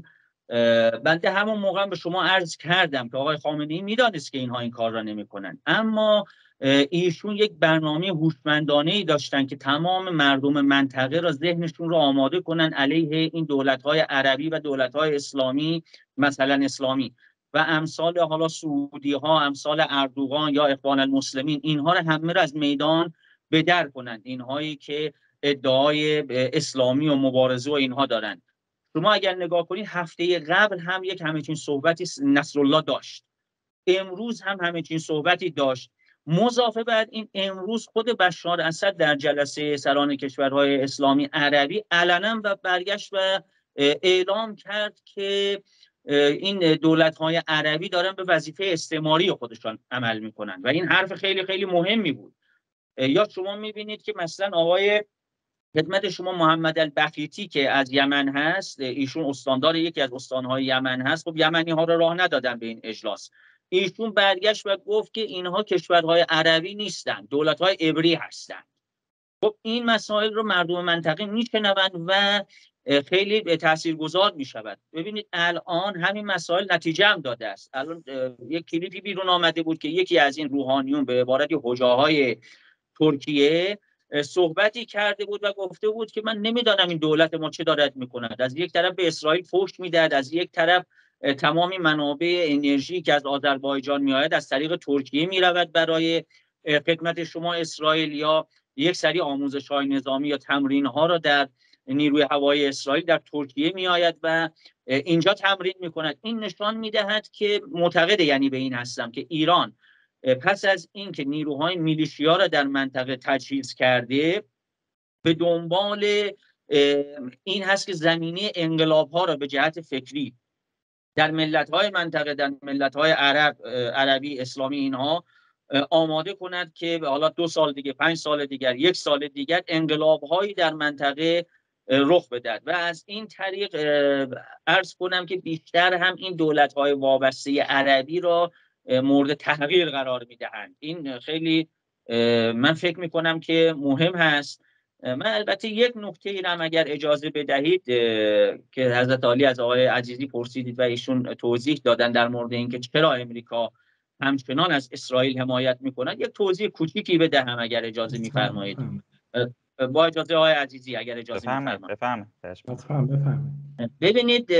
بنده همون موقع به شما عرض کردم که آقای خامنه‌ای میدانست که اینها این کار را نمی‌کنند، اما ایشون یک برنامه هوشمندانه‌ای داشتن که تمام مردم منطقه را ذهنشون را آماده کنن علیه این دولت‌های عربی و دولت‌های اسلامی، مثلا اسلامی و امثال حالا سعودی‌ها، امثال اردوغان یا اخوان المسلمین، اینها را همه را از میدان بدر کنند، اینهایی که ادعای اسلامی و مبارزه و اینها دارند. شما اگر نگاه کنید هفته قبل هم یک همچین صحبتی نصرالله داشت، امروز هم همچین صحبتی داشت. مضافه بر این امروز خود بشار اسد در جلسه سران کشورهای اسلامی عربی علنا و برگشت و اعلام کرد که این دولت‌های عربی دارن به وظیفه استعماری خودشان عمل میکنن و این حرف خیلی خیلی مهمی بود. یا شما میبینید که مثلا آقای خدمت شما محمد البخیتی که از یمن هست، ایشون استاندار یکی از استانهای یمن هست، خب یمنی ها رو راه ندادن به این اجلاس، ایشون برگشت و گفت که اینها کشورهای عربی نیستن، دولت‌های عبری هستند. خب این مسائل رو مردم منطقه میشنوند و خیلی تاثیرگذار میشود. ببینید الان همین مسائل نتیجه هم داده است. الان یک کلیپی بیرون آمده بود که یکی از این روحانیون به عبارت هجاهای ترکیه صحبتی کرده بود و گفته بود که من نمیدانم این دولت ما چه دارد میکند، از یک طرف به اسرائیل فحش میدهد، از یک طرف تمامی منابع انرژی که از آذربایجان میآید از طریق ترکیه میرود برای خدمت شما اسرائیل، یا یک سری آموزش‌های نظامی یا تمرین‌ها را در نیروی هوایی اسرائیل در ترکیه میآید و اینجا تمرین میکند. این نشان میدهد که معتقد یعنی به این هستم که ایران پس از اینکه نیروهای میلیشیا را در منطقه تجهیز کرده به دنبال این هست که زمینه انقلاب‌ها را به جهت فکری در ملت‌های منطقه، در ملت‌های عربی اسلامی اینها آماده کند که حالا 2 سال دیگه، 5 سال دیگر، 1 سال دیگر انقلاب‌هایی در منطقه رخ بدهد و از این طریق عرض کنم که بیشتر هم این دولت‌های وابسته عربی را مورد تحقیر قرار میدهند. این خیلی من فکر میکنم که مهم هست. من البته یک نکته ای هم اگر اجازه بدهید که حضرت عالی از آقای عزیزی پرسیدید و ایشون توضیح دادن در مورد اینکه چرا امریکا همچنان از اسرائیل حمایت میکند، یک توضیح کوچیکی بدهم اگر اجازه میفرمایید. با اجازه آقای عزیزی اگر اجازه میفرمایید. ببینید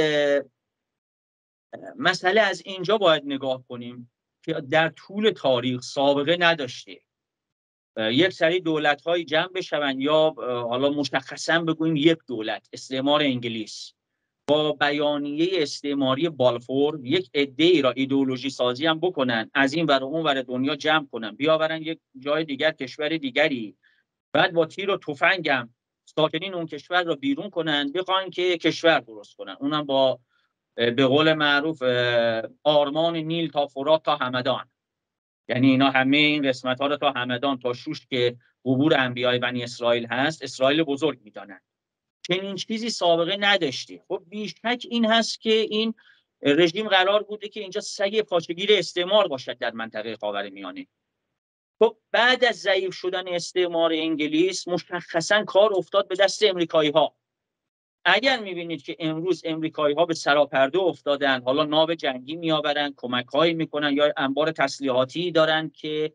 مسئله از اینجا باید نگاه کنیم که در طول تاریخ سابقه نداشته یک سری دولت‌های جمع بشوند، یا حالا مشخصا بگوییم یک دولت استعمار انگلیس با بیانیه استعماری بالفور یک عده‌ای را ایدئولوژی سازی هم بکنن، از این ور اون ور دنیا جمع کنن، بیاورن یک جای دیگر، کشور دیگری، بعد با تیر و تفنگ هم ساکنین اون کشور را بیرون کنن، بخوان که کشور درست کنن، اونم با به قول معروف آرمان نیل تا فرات تا همدان، یعنی اینا همه این قسمت ها رو تا همدان تا شوش که قبور انبیای بنی اسرائیل هست اسرائیل بزرگ میدانن. چنین چیزی سابقه نداشته. خب بیشک این هست که این رژیم قرار بوده که اینجا سگ پاچگیر استعمار باشد در منطقه خاورمیانه. خب بعد از ضعیف شدن استعمار انگلیس مشخصا کار افتاد به دست امریکایی ها. اگر میبینید که امروز امریکایی ها به سراپرده افتادن، حالا ناو جنگی میآورن، کمک هایی میکنن یا انبار تسلیحاتی دارن که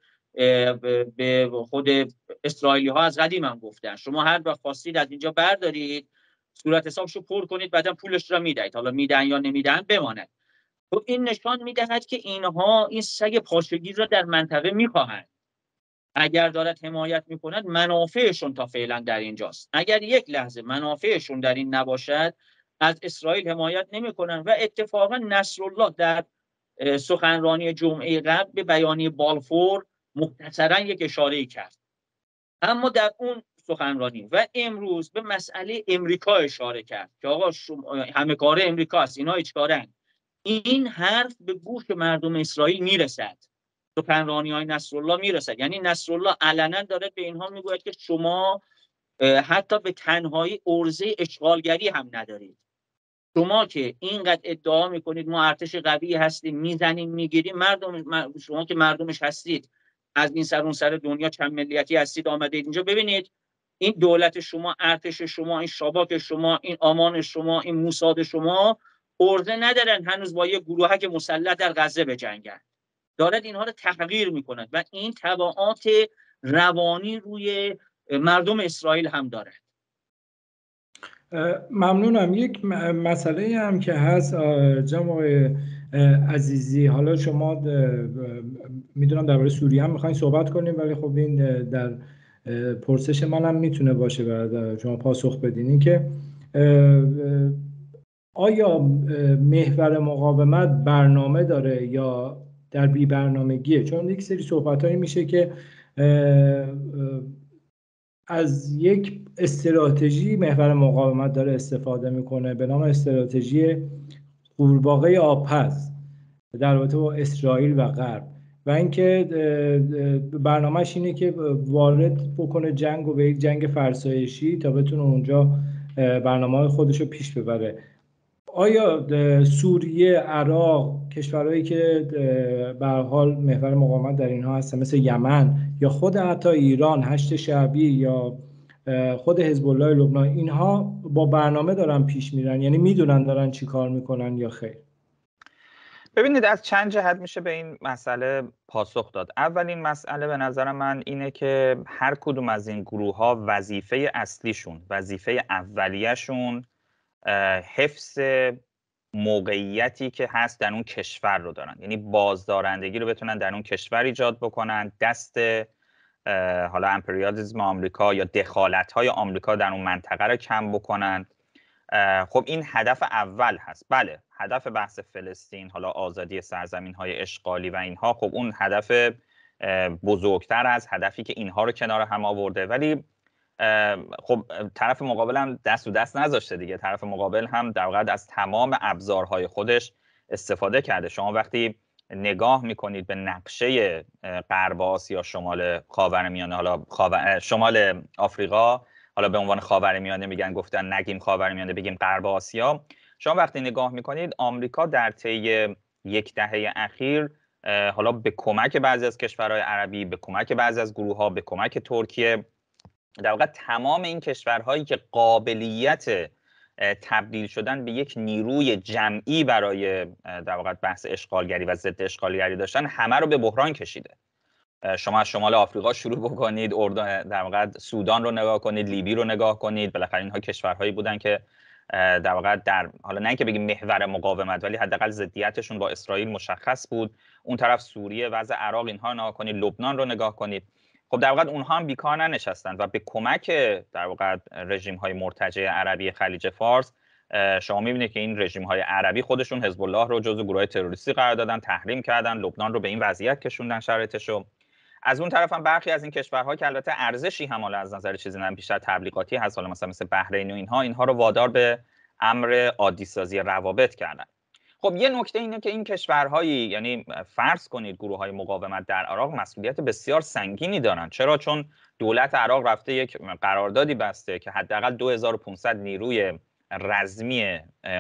به خود اسرائیلی ها از قدیم هم گفتن شما هر وقت خواستید از اینجا بردارید، صورت حسابشو پر کنید، بعدا پولش را میدهید، حالا میدن یا نمیدن بماند. خب این نشان میدهد که اینها این سگ پاشگیر را در منطقه میخواهند. اگر دارد حمایت میکند منافعشون تا فعلا در اینجاست. اگر یک لحظه منافعشون در این نباشد از اسرائیل حمایت نمیکنن. و اتفاقا نصرالله در سخنرانی جمعه قبل به بیانیه بالفور مختصرا یک اشاره‌ای کرد، اما در اون سخنرانی و امروز به مسئله امریکا اشاره کرد که آقا همه کاره امریکاست، اینا هیچ کارن. این حرف به گوش مردم اسرائیل میرسد، سخنرانی‌های نصرالله میرسد. یعنی نصرالله علنا داره به اینها میگوید که شما حتی به تنهایی عرضه اشغالگری هم ندارید. شما که اینقدر ادعا میکنید ما ارتش قوی هستیم، میزنیم میگیریم، شما که مردمش هستید، از این سر اون سر دنیا چند ملیتی هستید، آمدید اینجا ببینید این دولت شما، ارتش شما، این شاباک شما، این آمان شما، این موساد شما عرضه ندارن هنوز با یه گروهک مسلح در غزه بجنگن، دارد اینها رو تحقیر میکنند و این تبعات روانی روی مردم اسرائیل هم دارد. ممنونم. یک مسئله هم که هست جناب عزیزی، حالا شما میدونم درباره سوریه هم میخواین صحبت کنیم، ولی خب این در پرسش من هم میتونه باشه و شما پاسخ بدین. این که آیا محور مقاومت برنامه داره یا در بی برنامگیه؟ چون یک سری صحبتایی میشه که از یک استراتژی محور مقاومت داره استفاده میکنه به نام استراتژی قورباغه آبپز در رابطه با اسرائیل و غرب، و اینکه برنامه‌اش اینه که وارد بکنه جنگ و به یک جنگ فرسایشی تا بتونه اونجا برنامه‌های خودش رو پیش ببره. آیا سوریه، عراق، کشورهایی که به هر حال محور مقاومت در اینها هستن مثل یمن یا خود حتی ایران، هشت شعبی یا خود حزب الله لبنان، اینها با برنامه دارن پیش میرن؟ یعنی میدونن دارن چی کار میکنن یا خیر؟ ببینید از چند جهت میشه به این مسئله پاسخ داد. اولین مسئله به نظر من اینه که هر کدوم از این گروه ها وظیفه اصلیشون، وظیفه اولیه‌شون حفظ موقعیتی که هست در اون کشور رو دارن، یعنی بازدارندگی رو بتونن در اون کشور ایجاد بکنن، دست حالا امپریالیسم آمریکا یا دخالت‌های آمریکا در اون منطقه رو کم بکنن. خب این هدف اول هست. بله، هدف بحث فلسطین، حالا آزادی سرزمین‌های اشغالی و اینها، خب اون هدف بزرگتر از هدفی که اینها رو کنار هم آورده، ولی خب طرف مقابل هم دست و دست نذاشته دیگه. طرف مقابل هم در واقع از تمام ابزارهای خودش استفاده کرده. شما وقتی نگاه میکنید به نقشه غرب آسیا، شمال خاورمیانه، حالا شمال آفریقا، حالا به عنوان خاورمیانه میگن، گفتن نگیم خاورمیانه بگیم غرب آسیا. شما وقتی نگاه میکنید آمریکا در طی یک دهه اخیر، حالا به کمک بعضی از کشورهای عربی، به کمک بعضی از گروه‌ها، به کمک ترکیه، در واقع تمام این کشورهایی که قابلیت تبدیل شدن به یک نیروی جمعی برای در واقع بحث اشغالگری و ضد اشغالگری داشتن، همه رو به بحران کشیده. شما از شمال آفریقا شروع بکنید، در واقع سودان رو نگاه کنید، لیبی رو نگاه کنید، بالاخره اینها کشورهایی بودن که در واقع حالا نه اینکه بگیم محور مقاومت، ولی حداقل ضدیتشون با اسرائیل مشخص بود. اون طرف سوریه، وضع عراق، اینها رو نگاه کنید، لبنان رو نگاه کنید. خب در واقع اونها هم بیکار ننشستن و به کمک در واقع رژیم‌های مرتجع عربی خلیج فارس، شما می‌بینید که این رژیم‌های عربی خودشون حزب الله رو جزو گروه‌های تروریستی قرار دادن، تحریم کردن، لبنان رو به این وضعیت کشوندن شرایطشو. از اون طرف هم برخی از این کشورها که البته ارزشی هم حالا از نظر چیزی نه بیشتر تبلیغاتی هست، حالا مثل بحرین و اینها رو وادار به امر عادی سازی روابط کردن. خب یه نکته اینه که این کشورهایی، یعنی فرض کنید گروه‌های مقاومت در عراق، مسئولیت بسیار سنگینی دارن. چرا؟ چون دولت عراق رفته یک قراردادی بسته که حداقل 2500 نیروی رزمی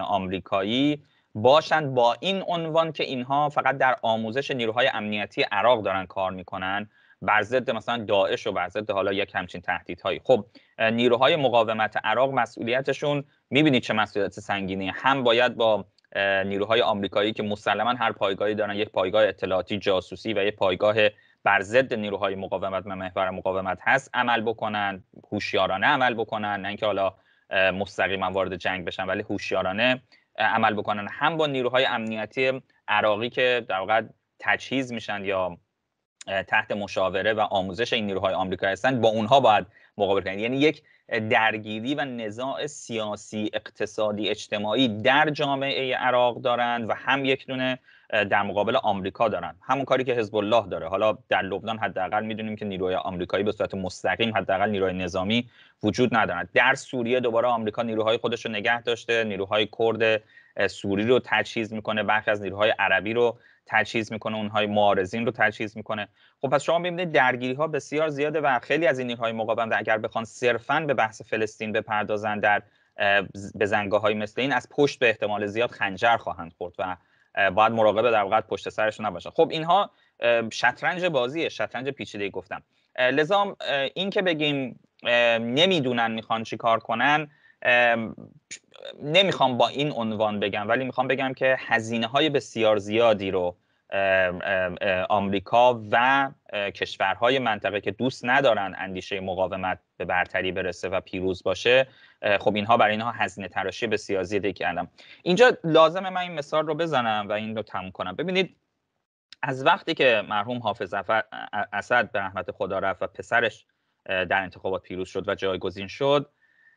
آمریکایی باشند، با این عنوان که اینها فقط در آموزش نیروهای امنیتی عراق دارن کار میکنن بر ضد مثلا داعش و بر ضد حالا یک همچین تهدیدهایی. خب نیروهای مقاومت عراق مسئولیتشون میبینید چه مسئولیت سنگینی، هم باید با نیروهای آمریکایی که مسلما هر پایگاهی دارن، یک پایگاه اطلاعاتی جاسوسی و یک پایگاه بر ضد نیروهای مقاومت و محور مقاومت هست، عمل بکنن، هوشیارانه عمل بکنن، نه اینکه حالا مستقیما وارد جنگ بشن ولی هوشیارانه عمل بکنن، هم با نیروهای امنیتی عراقی که در واقع تجهیز میشن یا تحت مشاوره و آموزش این نیروهای آمریکایی هستن، با اونها باید مقابله کنید. یعنی یک درگیری و نزاع سیاسی، اقتصادی، اجتماعی در جامعه عراق دارن و هم یک دونه در مقابل آمریکا دارن، همون کاری که حزب الله داره. حالا در لبنان حداقل میدونیم که نیروهای آمریکایی به صورت مستقیم، حداقل نیروهای نظامی وجود ندارن. در سوریه دوباره آمریکا نیروهای خودش رو نگه داشته، نیروهای کرد سوری رو تجهیز میکنه، برخی از نیروهای عربی رو تجهیز میکنه، اونهای معارضین رو تجهیز میکنه. خب پس شما میبینید درگیری ها بسیار زیاده و خیلی از این نیروهای مقاومت اگر بخوان صرفاً به بحث فلسطین بپردازن در بزنگاه‌های مثل این، از پشت به احتمال زیاد خنجر خواهند خورد و باید مراقب در واقع پشت سرشون نباشن. خب اینها شطرنج بازیه، شطرنج پیچیده‌ای گفتم. لذا این که بگیم نمیدونن میخوان چی کار کنن، نمیخوام با این عنوان بگم، ولی میخوام بگم که هزینه‌های بسیار زیادی رو آمریکا و کشورهای منطقه که دوست ندارن اندیشه مقاومت به برتری برسه و پیروز باشه، خب اینها برای اینها هزینه تراشی بسیار زیادی کردم. اینجا لازمه من این مثال رو بزنم و این رو تموم کنم. ببینید از وقتی که مرحوم حافظ اسد به رحمت خدا رفت و پسرش در انتخابات پیروز شد و جایگزین شد،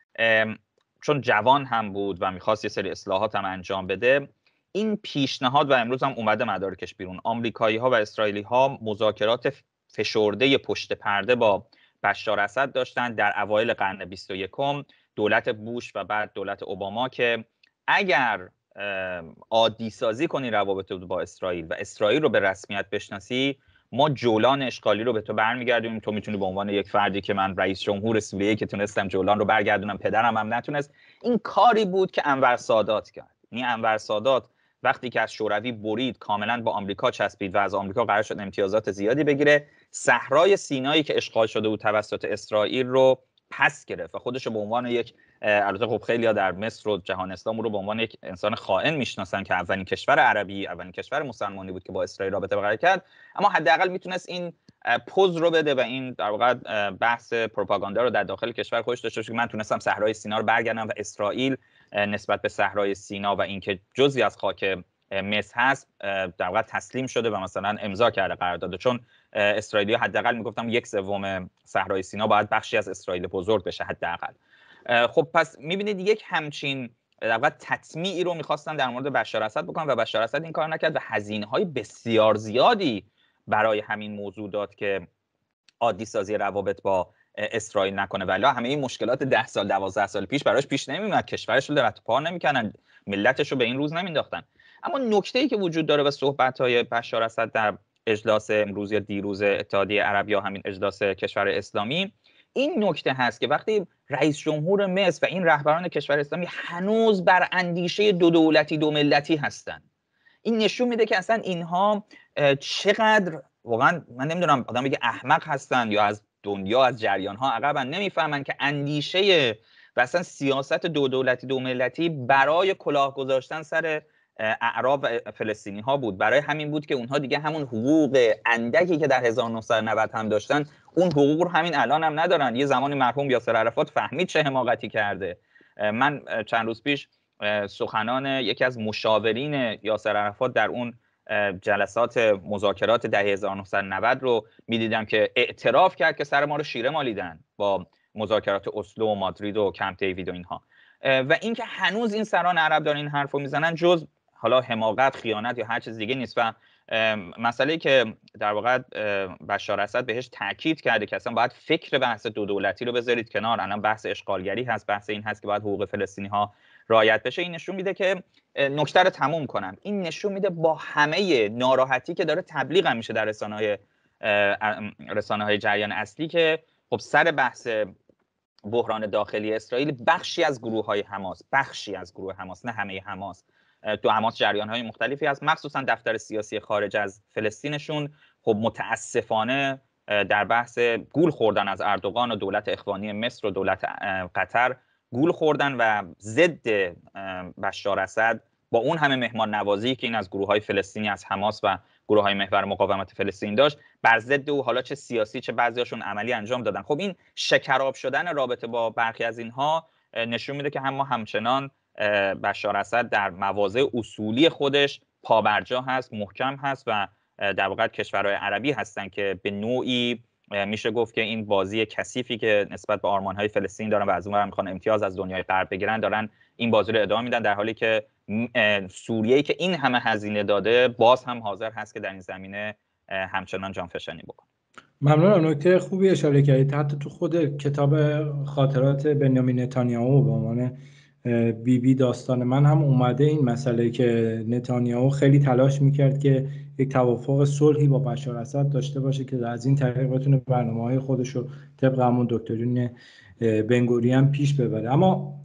چون جوان هم بود و میخواست یه سری اصلاحات هم انجام بده، این پیشنهاد و امروز هم اومده مدارکش بیرون، آمریکایی ها و اسرائیلی ها مذاکرات فشرده پشت پرده با بشار اسد داشتن در اوایل قرن 21 دولت بوش و بعد دولت اوباما که اگر عادی سازی کنی روابط با اسرائیل و اسرائیل رو به رسمیت بشناسی، ما جولان اشغالی رو به تو برمیگردونیم، تو میتونی به عنوان یک فردی که من رئیس جمهور سوریه که تونستم جولان رو برگردونم، پدرم هم نتونست. این کاری بود که انور سادات کرد. یعنی انور سادات وقتی که از شوروی برید کاملا با آمریکا چسبید و از آمریکا قرار شد امتیازات زیادی بگیره، صحرای سینایی که اشغال شده بود توسط اسرائیل رو پس گرفت و خودش رو به عنوان یک، البته خب خیلی‌ها در مصر و جهان اسلام رو به عنوان یک انسان خائن میشناسن که اولین کشور عربی، اولین کشور مسلمانی بود که با اسرائیل رابطه برقرار کرد، اما حداقل میتونست این پوز رو بده و این در واقع بحث پروپاگاندا رو در داخل کشور خودش داشته باشه که من تونستم صحرای سینا رو برگردم و اسرائیل نسبت به صحرای سینا و اینکه جزئی از خاک مصر هست در واقع تسلیم شده و مثلا امضا کرده قرارداد، چون اسرائیلی‌ها حداقل میگفتم 1/3 صحرای سینا باید بخشی از اسرائیل بزرگ بشه حداقل. خب پس میبینید یک همچین در واقع تطمیعی رو میخواستن در مورد بشار اسد بکنن و بشار اسد این کار نکرد و هزینه‌های بسیار زیادی برای همین موضوع داد که عادی سازی روابط با اسرائیل نکنه، ولی همه این مشکلات 10 سال 12 سال پیش براش پیش نمیومد، کشورش رو در پا نمیکنن، ملتش رو به این روز نمینداختن. اما نکته‌ای که وجود داره و صحبت‌های بشار اسد در اجلاس امروز یا دیروز اتحادیه عرب یا همین اجلاس کشور اسلامی، این نکته هست که وقتی رئیس جمهور مصر و این رهبران کشور اسلامی هنوز بر اندیشه دو دولتی دو ملتی هستن، این نشون میده که اصلا اینها چقدر واقعا من نمیدونم آدم بگه احمق هستن یا از دنیا از جریان ها عقبن، نمیفهمن که اندیشه و اصلا سیاست دو دولتی دو ملتی برای کلاه گذاشتن سر اعراب و فلسطینی ها بود. برای همین بود که اونها دیگه همون حقوق اندکی که در 1990 هم داشتن اون حقوق رو همین الان هم ندارن. یه زمانی مرحوم یاسر عرفات فهمید چه حماقتی کرده. من چند روز پیش سخنان یکی از مشاورین یاسر عرفات در اون جلسات مذاکرات دهه 1990 رو میدیدم که اعتراف کرد که سر ما رو شیره مالیدن با مذاکرات اسلو و مادرید و کمپ دیوید و اینها، و اینکه هنوز این سران عرب دارن این حرفو میزنن جز حالا حماقت، خیانت یا هر چیز دیگه نیست. و مسئله که در واقع بشار اسد بهش تاکید کرده که اصلا باید فکر بحث دو دولتی رو بذارید کنار، الان بحث اشغالگری هست، بحث این هست که باید حقوق فلسطینی ها رعایت بشه. این نشون میده که نکته رو تموم کنم، این نشون میده با همه ناراحتی که داره تبلیغ میشه در رسانه‌های جریان اصلی که خب سر بحث بحران داخلی اسرائیل بخشی از گروه حماس، نه همه حماس، تو حماس جریان‌های مختلفی هست، مخصوصا دفتر سیاسی خارج از فلسطینشون خب متاسفانه در بحث گول خوردن از اردوغان و دولت اخوانی مصر و دولت قطر گول خوردن و ضد بشار اسد با اون همه مهمان نوازی که این از گروه‌های فلسطینی از حماس و گروه‌های محور مقاومت فلسطین داشت بر ضد او، حالا چه سیاسی چه بعضیاشون عملی انجام دادن. خب این شکراب شدن رابطه با برخی از اینها نشون میده که ما همچنان بشار اسد در مواضع اصولی خودش پابرجا هست، محکم هست و در واقع کشورهای عربی هستن که به نوعی میشه گفت که این بازی کثیفی که نسبت به آرمان‌های فلسطین دارن و از اونور میخوان امتیاز از دنیای غرب بگیرن دارن این بازی رو ادامه میدن، در حالی که سوریه‌ای که این همه هزینه داده باز هم حاضر هست که در این زمینه همچنان جانفشانی بکنه. ممنونم، نکته خوبی اشاره کردید. حتی تو خود کتاب خاطرات بنیامین نتانیاهو به عنوان بی داستان من هم اومده این مسئله که نتانیاهو خیلی تلاش میکرد که یک توافق صلحی با بشار اسد داشته باشه که از این طریق بتونه برنامه‌های خودش رو طبق همون دکترین بنگوریان پیش ببره. اما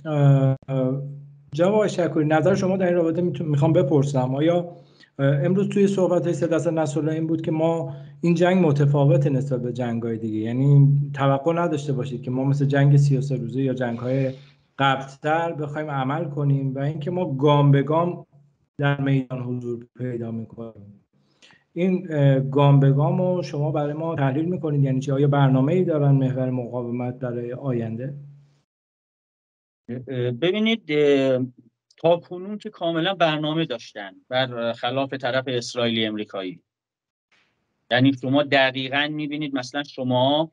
جناب شکوری، نظر شما در این رابطه میخوام بپرسم، آیا امروز توی صحبت‌های سید حسن نصرالله این بود که ما این جنگ متفاوته نسبت به جنگ‌های دیگه، یعنی توقع نداشته باشید که ما مثل جنگ 33 روزه یا جنگ‌های قبل‌تر بخوایم عمل کنیم و اینکه ما گام به گام در میدان حضور پیدا میکنیم. این گام به گام رو شما برای ما تحلیل میکنید؟ یعنی چه؟ آیا برنامه‌ای دارن محور مقاومت برای آینده؟ ببینید تا کنون که کاملا برنامه داشتن، بر خلاف طرف اسرائیلی امریکایی. یعنی شما دقیقاً میبینید مثلا شما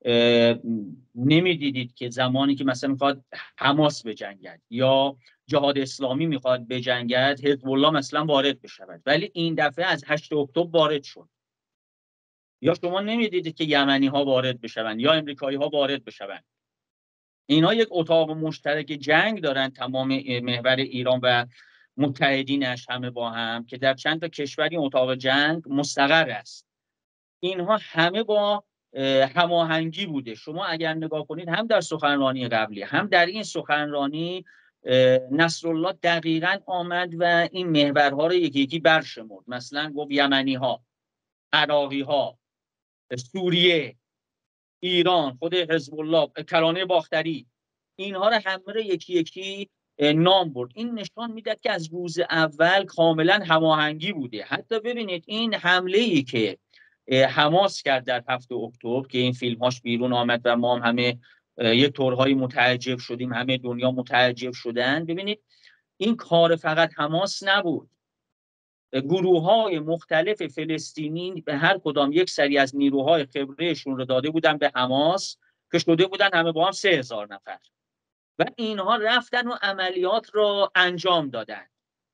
نمیدیدید که زمانی که مثلا میخواد حماس بجنگد یا جهاد اسلامی میخواد بجنگد حزب الله مثلا وارد بشود، ولی این دفعه از 8 اکتبر وارد شد. یا شما نمیدیدید که یمنی ها وارد بشوند یا امریکایی ها وارد بشوند. اینا یک اتاق مشترک جنگ دارن، تمام محور ایران و متحدینش همه با هم، که در چند تا کشور این اتاق جنگ مستقر است. اینها همه با هماهنگی بوده. شما اگر نگاه کنید هم در سخنرانی قبلی هم در این سخنرانی نصرالله دقیقاً آمد و این محورها رو یکی یکی برشمرد. مثلا گفت یمنی ها، عراقی ها، سوریه، ایران، خود حزب الله، کرانه باختری، اینها رو همه رو یکی یکی نام برد. این نشان میداد که از روز اول کاملا هماهنگی بوده. حتی ببینید این حمله‌ای که حماس کرد در 7 اکتبر که این فیلم‌هاش بیرون آمد و ما هم همه یه طورهایی متعجب شدیم، همه دنیا متعجب شدن. ببینید این کار فقط حماس نبود. گروه‌های مختلف فلسطینی به هر کدام یک سری از نیروهای خبرهشون رو داده بودن به حماس که شده بودن همه با هم 3000 نفر و اینها رفتن و عملیات رو انجام دادن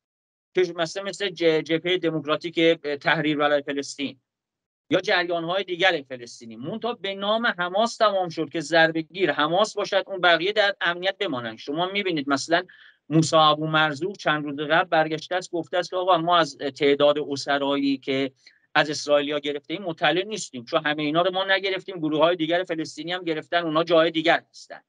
که مثل جبهه دموکراتیک تحریر ولایت فلسطین یا جریان‌های دیگر فلسطینی. منتها به نام حماس تمام شد که ضربه‌گیر حماس باشد، اون بقیه در امنیت بمانند. شما می‌بینید مثلا موسی ابو مرزوق چند روز قبل برگشته است گفته است که آقا ما از تعداد اسرایی که از اسرائیلیا گرفتیم مطلع نیستیم، چون همه اینا رو ما نگرفتیم، گروه‌های دیگر فلسطینی هم گرفتن، اونا جای دیگر هستن.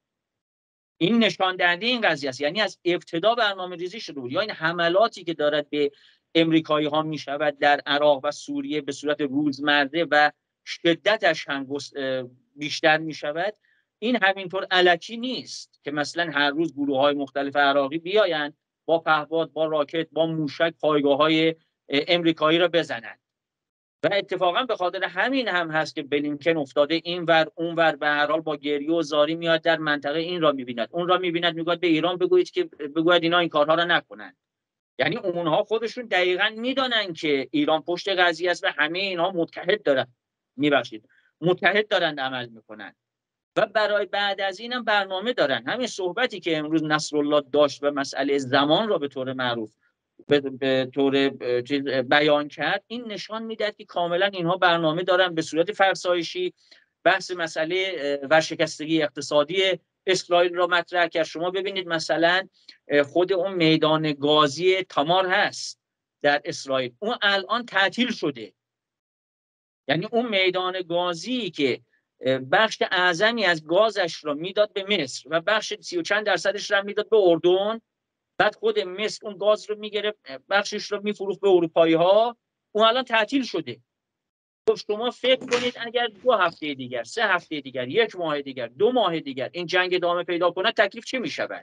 این نشان دهنده این قضیه است. یعنی از ابتدا برنامه‌ریزی شده بود. یا این حملاتی که دارد به امریکایی ها می شود در عراق و سوریه به صورت روزمره و شدتش هم بیشتر می شود، این همینطور الکی نیست که مثلا هر روز گروه های مختلف عراقی بیاین با پهپاد، با راکت، با موشک پایگاه های امریکایی را بزنند. و اتفاقا به خاطر همین هم هست که بلینکن افتاده این ور اون ور، به هر حال با گریه و زاری میاد در منطقه، این را میبیند اون را میبیند، میگوید به ایران بگوید اینا این کارها را نکنند. یعنی اونها خودشون دقیقاً میدانن که ایران پشت قضیه است و همه اینها متحد دارن عمل میکنن و برای بعد از اینم برنامه دارن. همین صحبتی که امروز نصرالله داشت و مسئله زمان را به طور معروف به طور بیان کرد، این نشان میدهد که کاملا اینها برنامه دارن به صورت فرسایشی بحث مسئله ورشکستگی اقتصادی اسرائیل را مطرح کرد. شما ببینید مثلا خود اون میدان گازی تامار هست در اسرائیل، اون الان تعطیل شده. یعنی اون میدان گازی که بخش اعظمی از گازش را میداد به مصر و بخش 30 و چند درصدش را میداد به اردن، بعد خود مصر اون گاز رو میگرفت بخشش رو میفروخت به اروپایی ها، اون الان تعطیل شده. شما فکر کنید اگر 2 هفته دیگر، 3 هفته دیگر، 1 ماه دیگر، 2 ماه دیگر این جنگ ادامه پیدا کنه، تکلیف چه میشود؟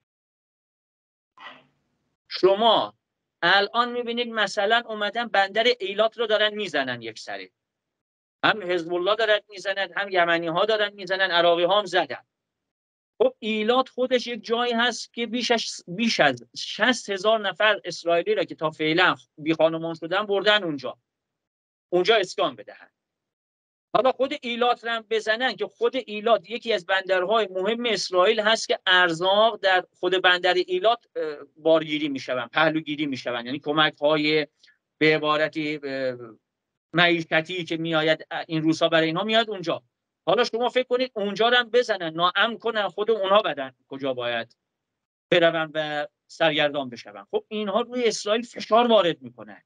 شما الان میبینید مثلا اومدن بندر ایلات رو دارن میزنن یک سره، هم حزب الله دارن میزنن، هم یمنی ها دارن میزنن، عراقی ها هم زدن. خب ایلات خودش یک جایی هست که بیش از 60,000 نفر اسرائیلی را که تا فعلا بی خانمان شدن بردن اونجا اسکان بدهن. حالا خود ایلات رو هم بزنن که خود ایلات یکی از بندرهای مهم اسرائیل هست که ارزاق در خود بندر ایلات بارگیری میشون، پهلوگیری میشون. یعنی کمک های به عبارتی معیشتی که میآید این روزها برای اینها میاد اونجا. حالا شما فکر کنید اونجا رو هم بزنن، ناامن کنن، خود اونها بدن کجا باید برون و سرگردان بشون. خب اینها روی اسرائیل فشار وارد میکنن.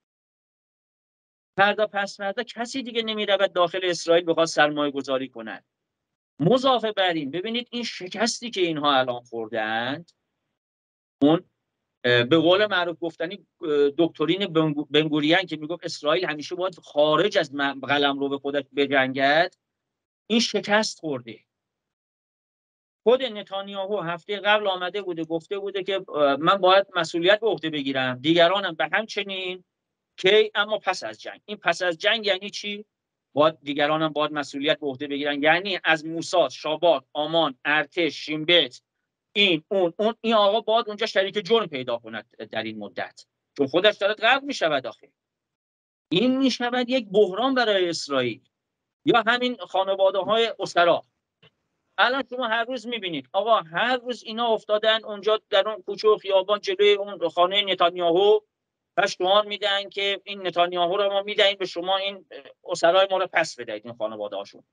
فردا پس فردا کسی دیگه نمیرود داخل اسرائیل بخواد سرمایه گذاری کنند. مضافه بر این ببینید این شکستی که اینها الان خوردند، اون به قول معروف گفتنی دکترین بنگوریان که میگفت اسرائیل همیشه باید خارج از قلمرو به خودش بجنگد، این شکست خورده. خود نتانیاهو هفته قبل آمده بوده گفته بوده که من باید مسئولیت به عهده بگیرم، دیگرانم به همچنین. که اما پس از جنگ، این پس از جنگ یعنی چی؟ دیگرانم باید مسئولیت به عهده بگیرن، یعنی از موساد، شاباک، آمان، ارتش، شینبت، این آقا باید اونجا شریک جرم پیدا کند در این مدت، چون خودش داره غرق میشود. آخه این میشود یک بحران برای اسرائیل. یا همین خانواده های اسرا، الان شما هر روز میبینید آقا، هر روز اینا افتادن اونجا در اون کوچه و خیابان جلوی اون خانه نتانیاهو و شعار میدن که این نتانیاهو رو ما میدهیم به شما، این اسرای ما رو پس بدهید، این خانواده هاشون.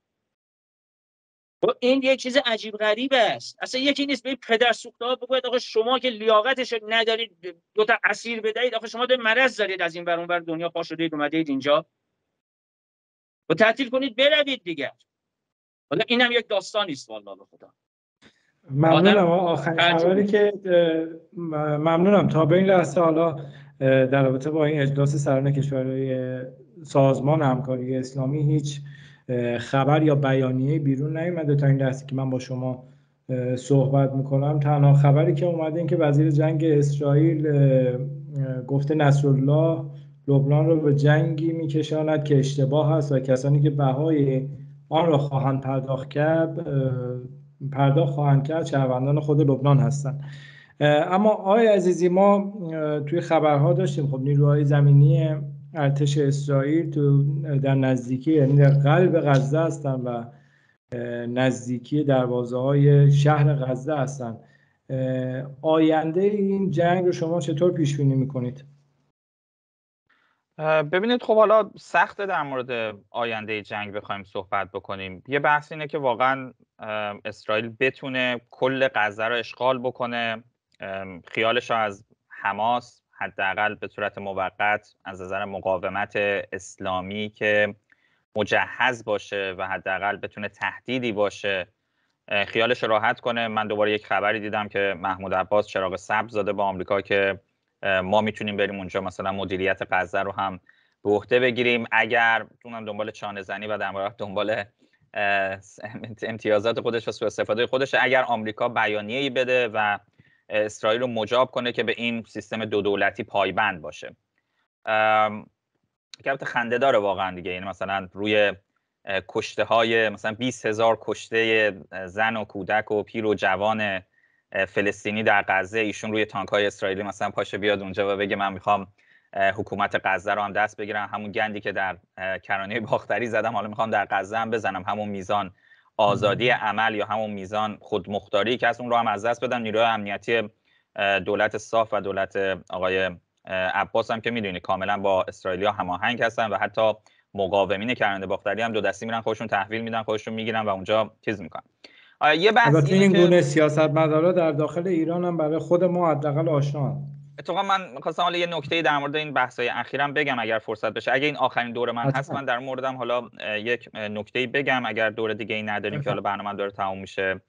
این یک چیز عجیب غریب است. اصلا یکی نیست به پدر سوخته‌ها بگوید آقا شما که لیاقتش ندارید دو تا اسیر بدهید، آقا شما دارید مرض دارید، از این ور اون ور دنیا پا شدید اومدید اینجا و تعطیل کنید بروید دیگه. حالا اینم یک داستانی است والله به خدا. ممنونم. آخرین خبری که ممنونم تا به این لحظه حالا در رابطه با این اجلاس سران کشورهای سازمان همکاری اسلامی هیچ خبر یا بیانیه بیرون نیامده تا این لحظه که من با شما صحبت میکنم. تنها خبری که اومده این که وزیر جنگ اسرائیل گفته نصرالله لبنان رو به جنگی میکشاند که اشتباه است و کسانی که بهای آن را خواهند پرداخت خواهند کرد شهروندان خود لبنان هستند. اما آقای عزیزی، ما توی خبرها داشتیم خب نیروهای زمینی ارتش اسرائیل در نزدیکی، یعنی در قلب غزه هستن و نزدیکی دروازه‌های شهر غزه هستن. آینده این جنگ رو شما چطور پیش بینی می‌کنید؟ ببینید خب حالا سخته در مورد آینده جنگ بخوایم صحبت بکنیم. یه بحث اینه که واقعا اسرائیل بتونه کل غزه رو اشغال بکنه، خیالش رو از حماس حداقل به صورت موقت از نظر مقاومت اسلامی که مجهز باشه و حداقل بتونه تهدیدی باشه خیالش راحت کنه. من دوباره یک خبری دیدم که محمود عباس چراغ سبز داده با آمریکا که ما میتونیم بریم اونجا مثلا مدیریت غزه رو هم به عهده بگیریم اگر دنبال چانه زنی و در واقع دنبال امتیازات خودش و سوء استفاده خودش، اگر آمریکا بیانیه‌ای بده و اسرائیل رو مجاب کنه که به این سیستم دو دولتی پایبند باشه. که البته خنده داره واقعا دیگه، یعنی مثلا روی کشته های مثلا 20,000 کشته زن و کودک و پیر و جوان فلسطینی در غزه، ایشون روی تانک های اسرائیلی مثلا پاشه بیاد اونجا و بگه من میخوام حکومت غزه رو هم دست بگیرم، همون گندی که در کرانه باختری زدم حالا میخوام در غزه هم بزنم، همون میزان آزادی عمل یا همون میزان خودمختاری که از اون رو هم از دست بدم. نیروهای امنیتی دولت صاف و دولت آقای عباس هم که میدونی کاملا با اسرائیلیا هماهنگ هستن و حتی مقاومین کرانه باختری هم دو دستی میرن خودشون تحویل میدن، خودشون میگیرن و اونجا چیز میکنن. یه بحث البته این گونه سیاستمدارا در داخل ایران هم برای خود ما حداقل آشنا. اتفاقا من می‌خواستم حالا یه نکته در مورد این بحث‌های اخیرم بگم اگر فرصت بشه، اگه این آخرین دور من هست من در موردم حالا یک نکته‌ای بگم اگر دور دیگه ای نداریم که حالا برنامه داره تموم میشه.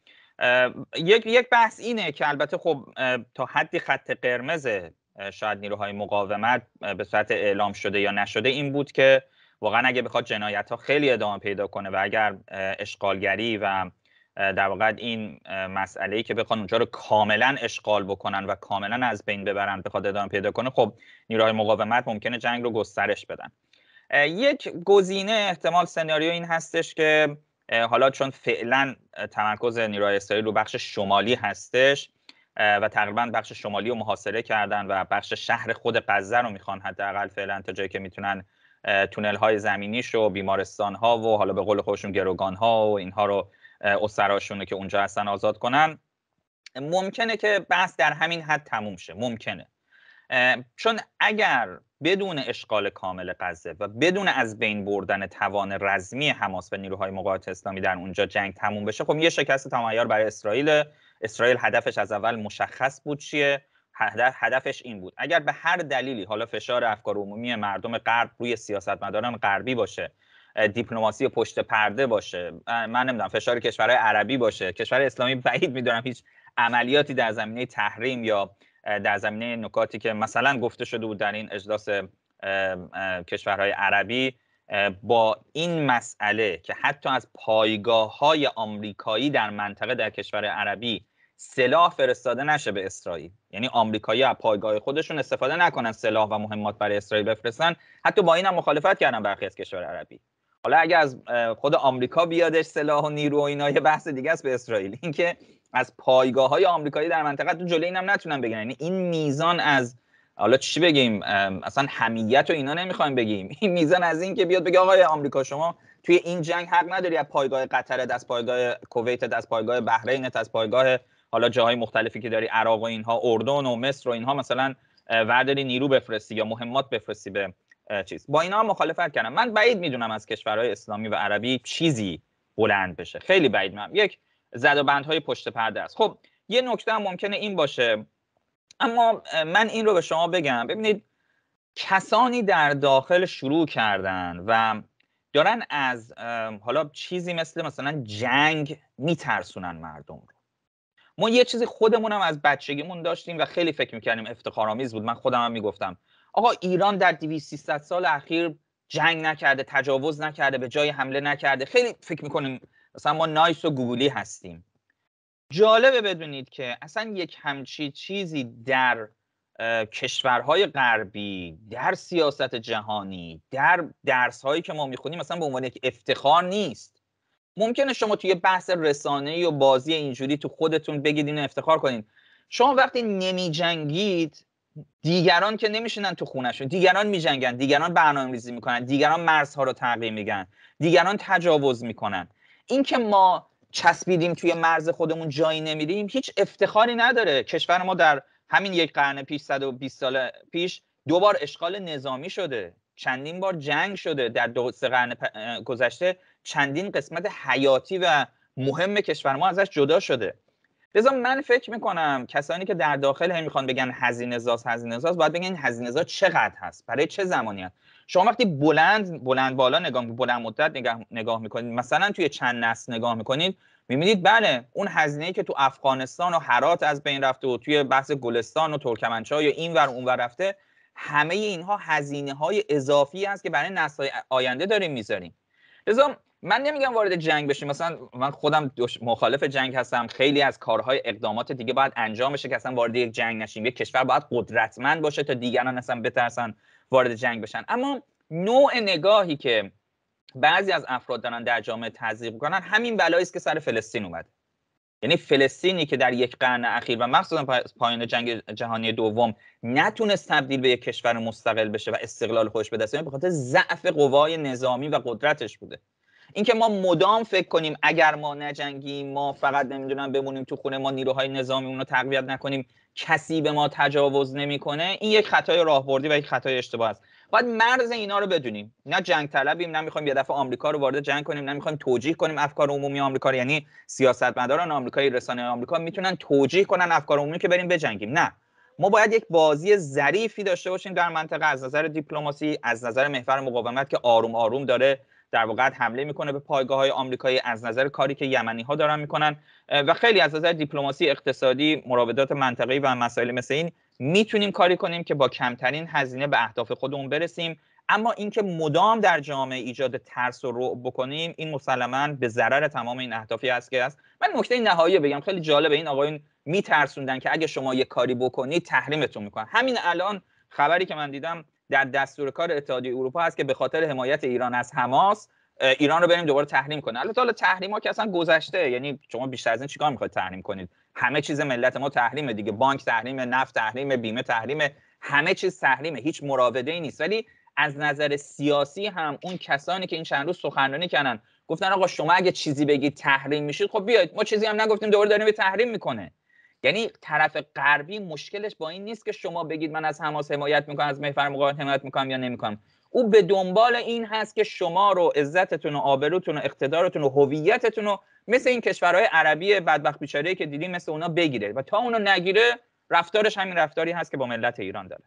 یک بحث اینه که البته خب تا حدی خط قرمز شاید نیروهای مقاومت به صورت اعلام شده یا نشده این بود که واقعا اگه بخواد جنایت‌ها خیلی ادامه پیدا کنه و اگر اشغالگری و در واقع این مسئله‌ای که بخوان اونجا رو کاملا اشغال بکنن و کاملا از بین ببرن بخواد ادامه پیدا کنه، خب نیروهای مقاومت ممکنه جنگ رو گسترش بدن. یک گزینه احتمال سناریو این هستش که حالا چون فعلا تمرکز نیروهای اسرائیل رو بخش شمالی هستش و تقریبا بخش شمالی رو محاصره کردن و بخش شهر خود غزه رو میخوان حداقل فعلا تا جایی که میتونن تونل های زمینیش و بیمارستان ها و حالا به قول خودشون گروگان ها و اینها رو اسراشونه که اونجا هستن آزاد کنن، ممکنه که بحث در همین حد تموم شه. ممکنه، چون اگر بدون اشغال کامل غزه و بدون از بین بردن توان رزمی حماس و نیروهای مقاومت اسلامی در اونجا جنگ تموم بشه، خب یه شکست تمام برای اسرائیل. اسرائیل هدفش از اول مشخص بود چیه، هدفش این بود اگر به هر دلیلی حالا فشار افکار عمومی مردم غرب روی سیاستمداران غربی باشه، دیپلماسی پشت پرده باشه، من نمیدونم فشار کشورهای عربی باشه، کشور اسلامی بعید میدونم هیچ عملیاتی در زمینه تحریم یا در زمینه نکاتی که مثلا گفته شده بود در این اجلاس کشورهای عربی با این مسئله که حتی از پایگاه‌های آمریکایی در منطقه در کشور عربی سلاح فرستاده نشه به اسرائیل، یعنی آمریکایی‌ها از پایگاه خودشون استفاده نکنن سلاح و مهمات برای اسرائیل بفرستن، حتی با اینم مخالفت کردن برخی از کشور عربی. حالا اگه از خود آمریکا بیادش سلاح و نیرو و اینا یه بحث دیگه است به اسرائیل، اینکه از پایگاه‌های آمریکایی در منطقه تو جلوی اینم نتونن بگیرن. یعنی این میزان از حالا چی بگیم، اصلا حمیت و اینا نمیخوایم بگیم، این میزان از این که بیاد بگه آقای آمریکا شما توی این جنگ حق نداری از پایگاه قطر، از پایگاه کویت، از پایگاه بحرین، از پایگاه حالا جاهای مختلفی که داری عراق و اینها، اردن و مصر و اینها مثلا ورداری نیرو بفرستی یا مهمات بفرستی به چیز. با اینا هم مخالفت کردم. من بعید میدونم از کشورهای اسلامی و عربی چیزی بلند بشه، خیلی بعید میدونم. یک زدوبندهای پشت پرده است. خب یه نکته هم ممکنه این باشه، اما من این رو به شما بگم، ببینید کسانی در داخل شروع کردن و دارن از حالا چیزی مثلا جنگ میترسونن مردم رو. ما یه چیزی خودمونم از بچگیمون داشتیم و خیلی فکر میکردیم افتخارآمیز بود. من خودم هم میگفتم آقا ایران در 200-300 سال اخیر جنگ نکرده، تجاوز نکرده، به جای حمله نکرده. خیلی فکر میکنیم مثلا ما نایس و گوگلی هستیم. جالبه بدونید که اصلا یک همچی چیزی در کشورهای غربی، در سیاست جهانی، در درس‌هایی که ما میخونیم مثلا به عنوان یک افتخار نیست. ممکنه شما توی بحث رسانه‌ای و بازی اینجوری تو خودتون بگید اینو افتخار کنین. شما وقتی نمی جنگید، دیگران که نمیشینن تو خونه‌شون، دیگران میجنگن، دیگران برنامه‌ریزی میکنن، دیگران مرزها رو تغییر میدن، دیگران تجاوز میکنن. این که ما چسبیدیم توی مرز خودمون جایی نمیریم هیچ افتخاری نداره. کشور ما در همین یک قرن پیش، 120 سال پیش، 2 بار اشغال نظامی شده، چندین بار جنگ شده، در 2-3 قرن گذشته چندین قسمت حیاتی و مهم کشور ما ازش جدا شده. لذا من فکر میکنم کسانی که در داخل هم میخوان بگن هزینه‌ساز باید بگن هزینه‌ساز چقدر هست، برای چه زمانی هست. شما وقتی بلند بالا بلند مدت نگاه میکنید، مثلا توی چند نسل نگاه میکنید، میبینید بله اون هزینه‌ای که تو افغانستان و هرات از بین رفته و توی بحث گلستان و ترکمنچای و اینور اونور رفته، همه اینها هزینه‌های اضافی است که برای نسل‌های آینده داریم میذاریم. لذا من نمیگم وارد جنگ بشیم، مثلا من خودم مخالف جنگ هستم، خیلی از کارهای اقدامات دیگه باید انجام بشه که اصلا وارد یک جنگ نشیم. یک کشور باید قدرتمند باشه تا دیگران اصلا بترسن وارد جنگ بشن. اما نوع نگاهی که بعضی از افراد دارن در جامعه تزریق میکنن همین بلایی است که سر فلسطین اومده. یعنی فلسطینی که در یک قرن اخیر و مخصوصا پایان جنگ جهانی دوم نتونست تبدیل به یک کشور مستقل بشه و استقلال خودش به دست بیاره، به خاطر ضعف قوای نظامی و قدرتش بوده. اینکه ما مدام فکر کنیم اگر ما نجنگیم، ما فقط نمیدونم بمونیم تو خونه، ما نیروهای نظامیمون رو تقویت نکنیم، کسی به ما تجاوز نمیکنه، این یک خطای راهبردی و یک خطای اشتباه است. باید مرز اینا رو بدونیم. نه جنگ طلبیم، نه میخوایم یه دفعه آمریکا رو وارد جنگ کنیم، نه میخوایم توجیه کنیم افکار عمومی آمریکا رو. یعنی سیاستمداران آمریکایی، رسانه‌های آمریکا میتونن توجیه کنن افکار عمومی که بریم بجنگیم. نه، ما باید یک بازی ظریفی داشته باشیم در منطقه، از نظر دیپلماسی، از نظر محور مقاومت که آروم آروم داره در واقع حمله میکنه به پایگاه‌های آمریکایی، از نظر کاری که یمنی‌ها دارن میکنن و خیلی از نظر دیپلماسی، اقتصادی، مراودات منطقه‌ای و مسائل مثل این میتونیم کاری کنیم که با کمترین هزینه به اهداف خودمون برسیم. اما اینکه مدام در جامعه ایجاد ترس و رعب بکنیم، این مسلماً به ضرر تمام این اهدافی است که است. من نکته نهایی بگم، خیلی جالبه، این آقایون میترسوندن که اگه شما یه کاری بکنید تحریمتون میکنن. همین الان خبری که من دیدم در دستور کار اتحادیه اروپا هست که به خاطر حمایت ایران از حماس، ایران رو بریم دوباره تحریم کنه. البته تحریم‌ها که اصلا گذشته، یعنی شما بیشتر از این چیکار می‌خواید تحریم کنید؟ همه چیز ملت ما تحریمه دیگه، بانک تحریم، نفت تحریم، بیمه تحریم، همه چیز تحریمه، هیچ مراوده‌ای نیست. ولی از نظر سیاسی هم اون کسانی که این چند روز سخنرانی کردن گفتن آقا شما اگه چیزی بگید تحریم میشید، خب بیاید، ما چیزی هم نگفتیم دوباره داریم به تحریم میکنه. یعنی طرف غربی مشکلش با این نیست که شما بگید من از حماس حمایت میکنم، از محور مقاومت حمایت میکنم یا نمیکنم. او به دنبال این هست که شما رو، عزتتون و آبروتون و اقتدارتون و هویتتون رو مثل این کشورهای عربی بدبخت بیچاره‌ای که دیدیم مثل اونا بگیره و تا اونو نگیره رفتارش همین رفتاری هست که با ملت ایران داره.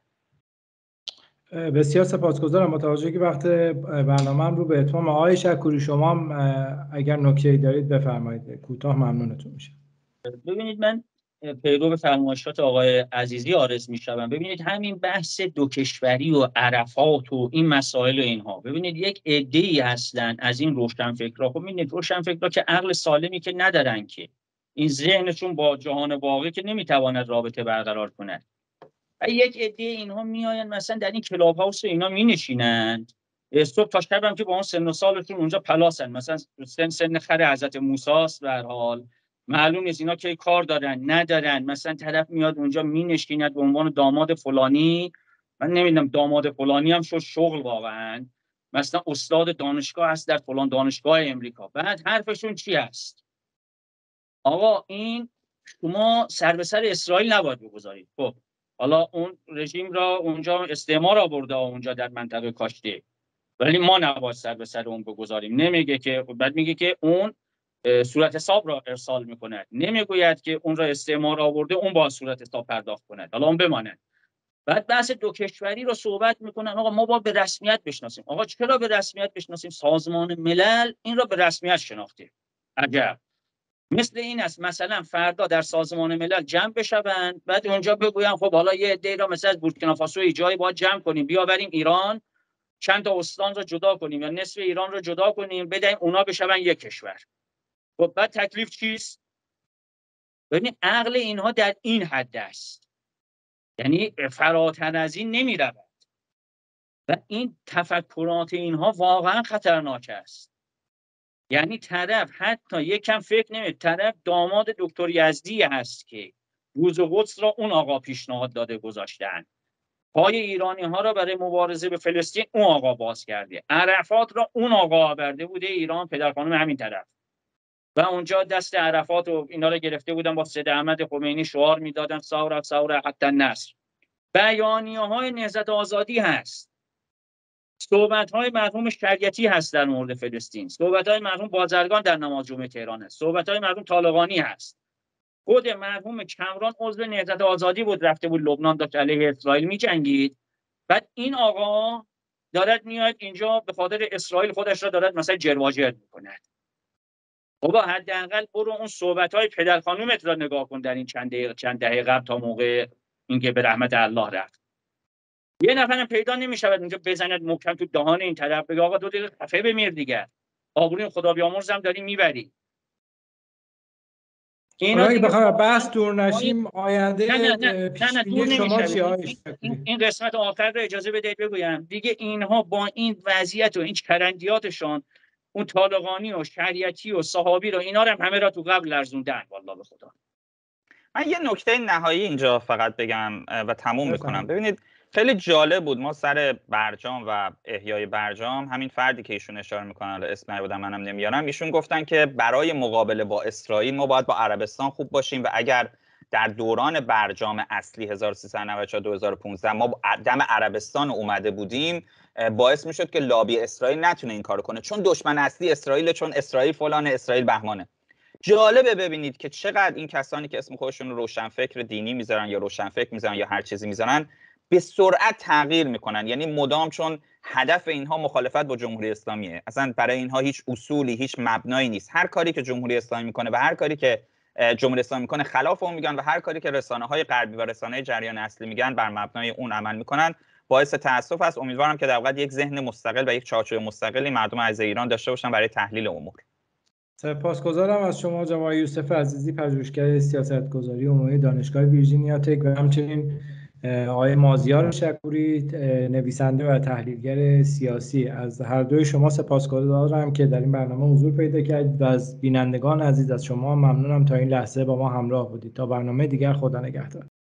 بسیار سپاسگزارم. متوجه که وقت برنامه‌ام رو به اتمام. آقای شکوری شما اگر نکته‌ای دارید بفرمایید، کوتاه ممنونتون میشم. ببینید من پیرو فرمایشات آقای عزیزی عارض میشوم. ببینید همین بحث دو کشوری و عرفات و این مسائل و اینها، ببینید یک عده‌ای هستن از این روشنفکرها. خب ببینید روشنفکرها که عقل سالمی که ندارن، که این ذهنشون با جهان واقعی که نمیتواند رابطه برقرار کند. و یک عده اینها میآیند مثلا در این کلاب هاوس اینا مینشینند صبح تا شب هم که با اون سن و سالشون اونجا پلاسن، مثلا سن خر حضرت موسی است. به هر حال معلوم نیست اینا که کار دارن ندارن. مثلا طرف میاد اونجا مینشیند به عنوان داماد فلانی، من نمیدونم داماد فلانی هم شد شغل واقعا، مثلا استاد دانشگاه هست در فلان دانشگاه امریکا. بعد حرفشون چی است؟ آقا این شما سر به سر اسرائیل نباید بگذارید. خب حالا اون رژیم را اونجا استعمار آورده اونجا در منطقه کاشته، ولی ما نباید سر به سر اون بگذاریم. نمیگه که، بعد میگه که اون صورت حساب را ارسال میکند، نمیگوید که اون را استعمار آورده اون با صورت حساب پرداخت کند، حالا اون بماند. بعد بحث دو کشوری رو صحبت میکنن. آقا ما با به رسمیت بشناسیم. آقا چرا به رسمیت بشناسیم؟ سازمان ملل این را به رسمیت شناخته. عجب. مثل این است مثلا فردا در سازمان ملل جمع بشوند، بعد اونجا بگویم خب حالا یه عده را مثلا از بورکینافاسو جایی باید جمع کنیم، بیا بریم ایران چند تا استان را جدا کنیم یا نصف ایران را جدا کنیم بدهیم اونا بشون یک کشور. خب بعد تکلیف چیست؟ ببین عقل اینها در این حد است، یعنی فراتر از این نمی رود و این تفکرات اینها واقعا خطرناک است. یعنی طرف حتی یکم فکر نمید، طرف داماد دکتر یزدی هست که روز قدس را اون آقا پیشنهاد داده گذاشتن، پای ایرانی ها را برای مبارزه به فلسطین اون آقا باز کرده، عرفات را اون آقا آورده بوده ایران، پدرخانم همین طرف، و اونجا دست عرفات و اینا را گرفته بودن با سید احمد خمینی شعار میدادن ثوره ثوره حتی النصر. بیانیه های نهضت آزادی هست، صحبت های مرحوم شریعتی هست در مورد فلسطین، صحبت های مرحوم بازرگان در نماز جمعه تهران هست، صحبت های مرحوم طالقانی هست. خود مرحوم کمران عضو نهضت آزادی بود، رفته بود لبنان داشت علیه اسرائیل می‌جنگید. بعد این آقا دارد میاد اینجا به خاطر اسرائیل خودش را دارد مثلا جرواجر می‌کند. بابا حداقل برو اون صحبت‌های پدر خانومت را نگاه کن در این چند دهه قبل تا موقع اینکه به رحمت الله رفت. یه نفرم پیدا نمی‌شود اونجا بزند محکم تو دهان این طرف بگه آقا 2 دقیقه خفه بمیر دیگه، آبروی خدا بیامرزم داری میبری. اینا دیگه بخوام بحث دور نشیم آینده پیش‌بینی شما چیه؟ این قسمت آخر رو اجازه بدید بگویم دیگه. اینها با این وضعیت و این چرندیاتشان اون طالقانی و شریعتی و صحابی رو اینا رو همه را تو قبل لرزوندن والله به خدا. من یه نکته نهایی اینجا فقط بگم و تموم میکنم. ببینید خیلی جالب بود، ما سر برجام و احیای برجام همین فردی که ایشون اشاره میکنن اسم نبودم منم نمیارم، ایشون گفتن که برای مقابله با اسرائیل ما باید با عربستان خوب باشیم و اگر در دوران برجام اصلی 1394-2015 ما دم عربستان اومده بودیم باعث میشد که لابی اسرائیل نتونه این کارو کنه، چون دشمن اصلی اسرائیل، چون اسرائیل فلان، اسرائیل بهمانه. جالبه ببینید که چقدر این کسانی که اسم خودشون رو روشنفکر دینی میذارن یا روشنفکر میذارن یا هر چیزی میذارن به سرعت تغییر میکنن، یعنی مدام، چون هدف اینها مخالفت با جمهوری اسلامیه. اصلا برای اینها هیچ اصولی، هیچ مبنایی نیست. هر کاری که جمهوری اسلامی میکنه و هر کاری که جمهوری اسلامی میکنه خلاف اون میگن و هر کاری که رسانه‌های غربی و رسانه‌های جریان اصلی میگن بر مبنای اون عمل میکنن. باعث تأسف است. امیدوارم که در واقع یک ذهن مستقل و یک چارچوب مستقلی مردم عزیز ایران داشته باشن برای تحلیل امور. سپاسگزارم از شما جناب یوسف عزیزی، پژوهشگر سیاستگذاری عمومی دانشگاه ویرجینیا تک، و همچنین آقای مازیار شکوری نویسنده و تحلیلگر سیاسی. از هر دوی شما سپاسگزارم که در این برنامه حضور پیدا کردید و از بینندگان عزیز از شما ممنونم تا این لحظه با ما همراه بودید. تا برنامه دیگر، خدا نگهدار.